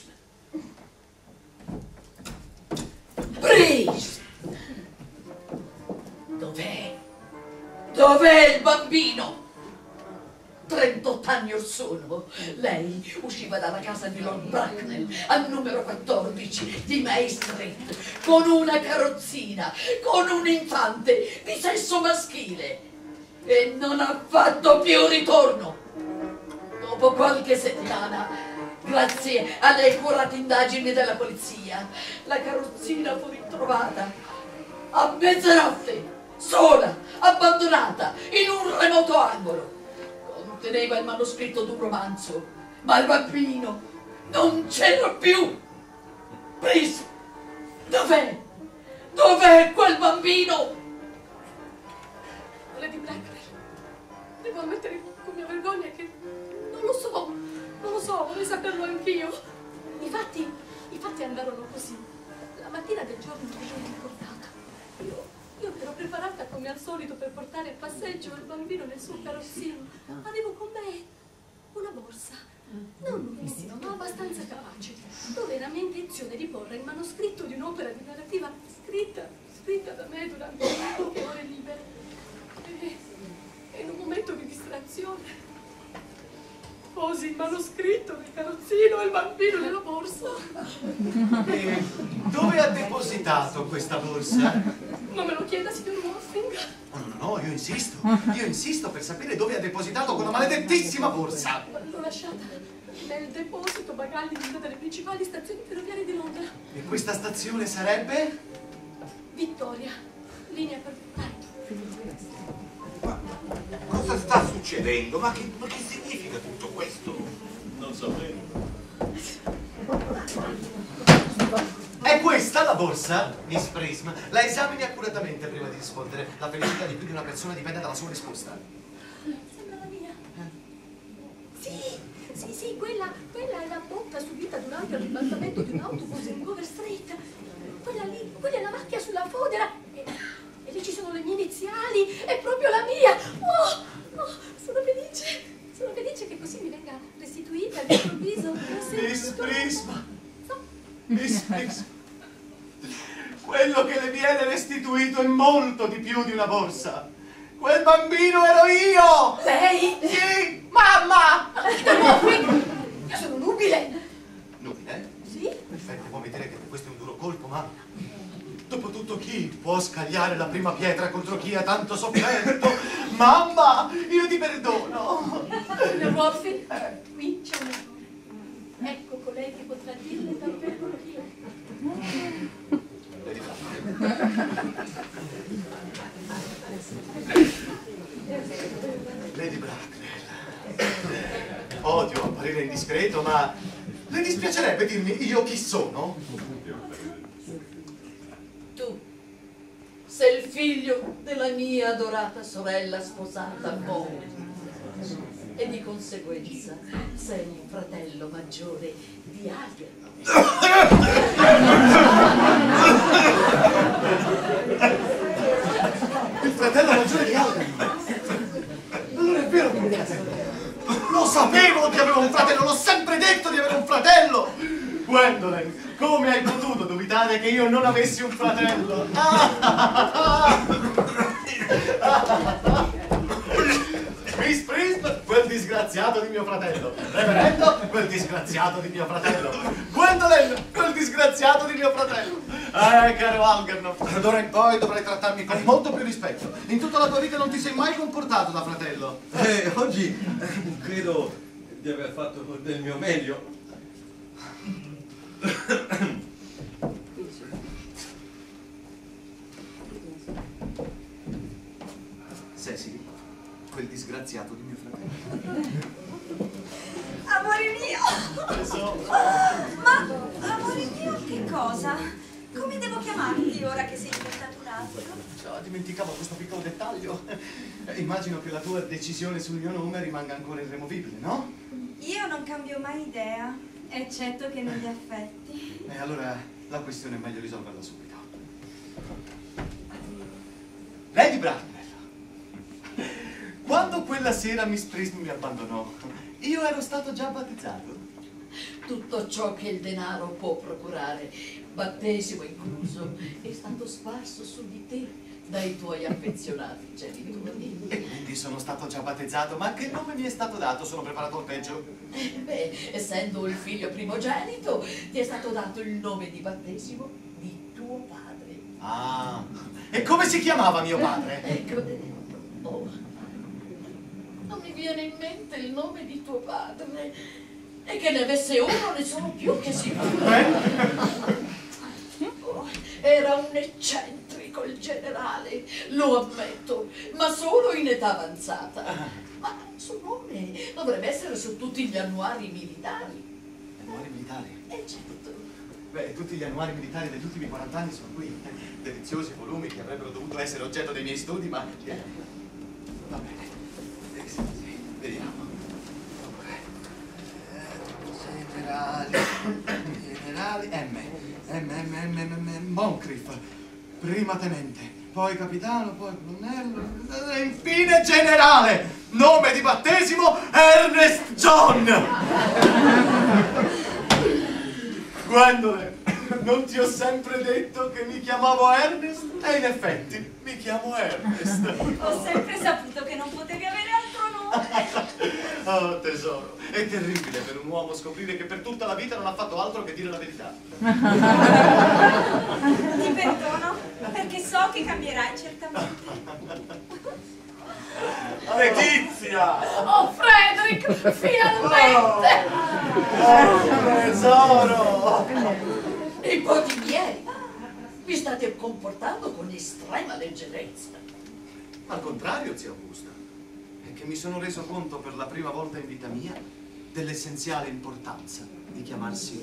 Prism! Dov'è? Dov'è il bambino? 38 anni or sono, lei usciva dalla casa di Lord Bracknell al numero 14 di May Street con una carrozzina, con un infante di sesso maschile e non ha fatto più ritorno. Dopo qualche settimana, grazie alle accurate indagini della polizia, la carrozzina fu ritrovata a mezzanotte, sola, abbandonata in un remoto angolo. Conteneva il manoscritto d'un romanzo, ma il bambino non c'era più. Prism, dov'è? Dov'è quel bambino? Lady Bracknell, devo ammettere con mia vergogna che non lo so, vorrei saperlo anch'io. I fatti andarono così. La mattina del giorno in cui l'ho ricordata, io ero preparata come al solito per portare a passeggio il bambino nel suo carrozzino. Avevo con me una borsa, non nuovissima ma abbastanza capace, dove era mia intenzione di porre il manoscritto di un'opera di narrativa scritta da me durante le poche ore libere. E in un momento di distrazione posi il manoscritto nel carrozzino e il bambino nella borsa. E dove ha depositato questa borsa? Non me lo chieda, signor Wolfing. No, io insisto per sapere dove ha depositato quella maledettissima borsa. L'ho lasciata nel deposito bagagli di una delle principali stazioni ferroviarie di Londra. E questa stazione sarebbe? Vittoria, linea per Brighton. Ma cosa sta succedendo? Ma che significa tutto questo? Non so bene. È questa la borsa, Miss Prism? La esamini accuratamente prima di rispondere. La felicità di più di una persona dipende dalla sua risposta. Sembra la mia. Sì, quella è la botta subita durante il ribaltamento di un autobus in Dover Street. Quella è la macchia sulla fodera. E lì ci sono le mie iniziali, è proprio la mia. Oh, sono felice che così mi venga restituita all'improvviso. Miss Prism! Miss Prism! Quello che le viene restituito è molto di più di una borsa. Quel bambino ero io! Lei? Sì! Mamma! Io sono nubile! Nubile? Sì? Perfetto, può vedere che questo è un duro colpo, ma dopotutto chi può scagliare la prima pietra contro chi ha tanto sofferto? Mamma, io ti perdono! Signor Wolfing, qui c'è un errore. Ecco colei che potrà dirle davvero io. Lady Bracknell, odio apparire indiscreto, ma le dispiacerebbe dirmi io chi sono? Tu sei il figlio della mia adorata sorella sposata Mo e di conseguenza sei il fratello maggiore di Algernon. Il fratello maggiore di Algernon? Non è vero che mi lo sapevo che avevo un fratello, l'ho sempre detto di avere un fratello! Gwendolyn, come hai potuto dubitare che io non avessi un fratello? Miss Prism, quel disgraziato di mio fratello. Reverendo, quel disgraziato di mio fratello. Gwendolyn, quel disgraziato di mio fratello. Caro Algernon, d'ora in poi dovrai trattarmi con molto più rispetto. In tutta la tua vita non ti sei mai comportato da fratello. Oggi credo di aver fatto del mio meglio. Cecily, quel disgraziato di mio fratello. Amore mio! Tesoro. Ma, amore mio, che cosa? Come devo chiamarti ora che sei diventato un altro? Dimenticavo questo piccolo dettaglio. Immagino che la tua decisione sul mio nome rimanga ancora irremovibile, no? Io non cambio mai idea, eccetto che negli affetti. E allora la questione è meglio risolverla subito. Lady Bracknell, quando quella sera Miss Prism mi abbandonò, io ero stato già battezzato. Tutto ciò che il denaro può procurare, battesimo incluso, è stato sparso su di te dai tuoi affezionati genitori. E quindi sono stato già battezzato, ma che nome mi è stato dato? Sono preparato al peggio? Beh, essendo il figlio primogenito, ti è stato dato il nome di battesimo di tuo padre. Ah, e come si chiamava mio padre? Ecco, oh, non mi viene in mente il nome di tuo padre. E che ne avesse uno ne sono più che sicuro. Oh, era un eccentrico il generale, lo ammetto, ma solo in età avanzata. Ma il suo nome dovrebbe essere su tutti gli annuari militari. Annuari militari? Certo. Beh, tutti gli annuari militari degli ultimi 40 anni sono qui. Deliziosi volumi che avrebbero dovuto essere oggetto dei miei studi, ma... Va bene. Sì, vediamo. Generali, Moncrief, prima tenente, poi capitano, poi colonnello, e infine generale, nome di battesimo Ernest John. Gwendolyn, non ti ho sempre detto che mi chiamavo Ernest? E in effetti mi chiamo Ernest. Ho sempre saputo che non potevi avere altro nome. Oh tesoro, è terribile per un uomo scoprire che per tutta la vita non ha fatto altro che dire la verità. Ti perdono, perché so che cambierai certamente. Letizia! Oh, Frederick, finalmente! Tesoro! Nipoti miei, vi state comportando con estrema leggerezza. Al contrario, zia Augusta, è che mi sono reso conto per la prima volta in vita mia dell'essenziale importanza di chiamarsi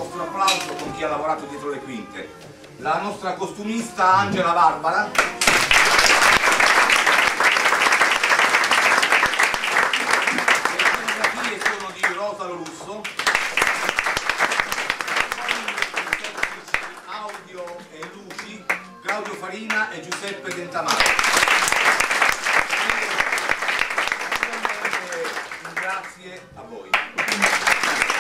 vostro applauso con chi ha lavorato dietro le quinte. La nostra costumista Angela Barbara. Le fotografie sono di Rosa Russo. Audio e luci Claudio Farina e Giuseppe Dentamaro. Grazie a voi.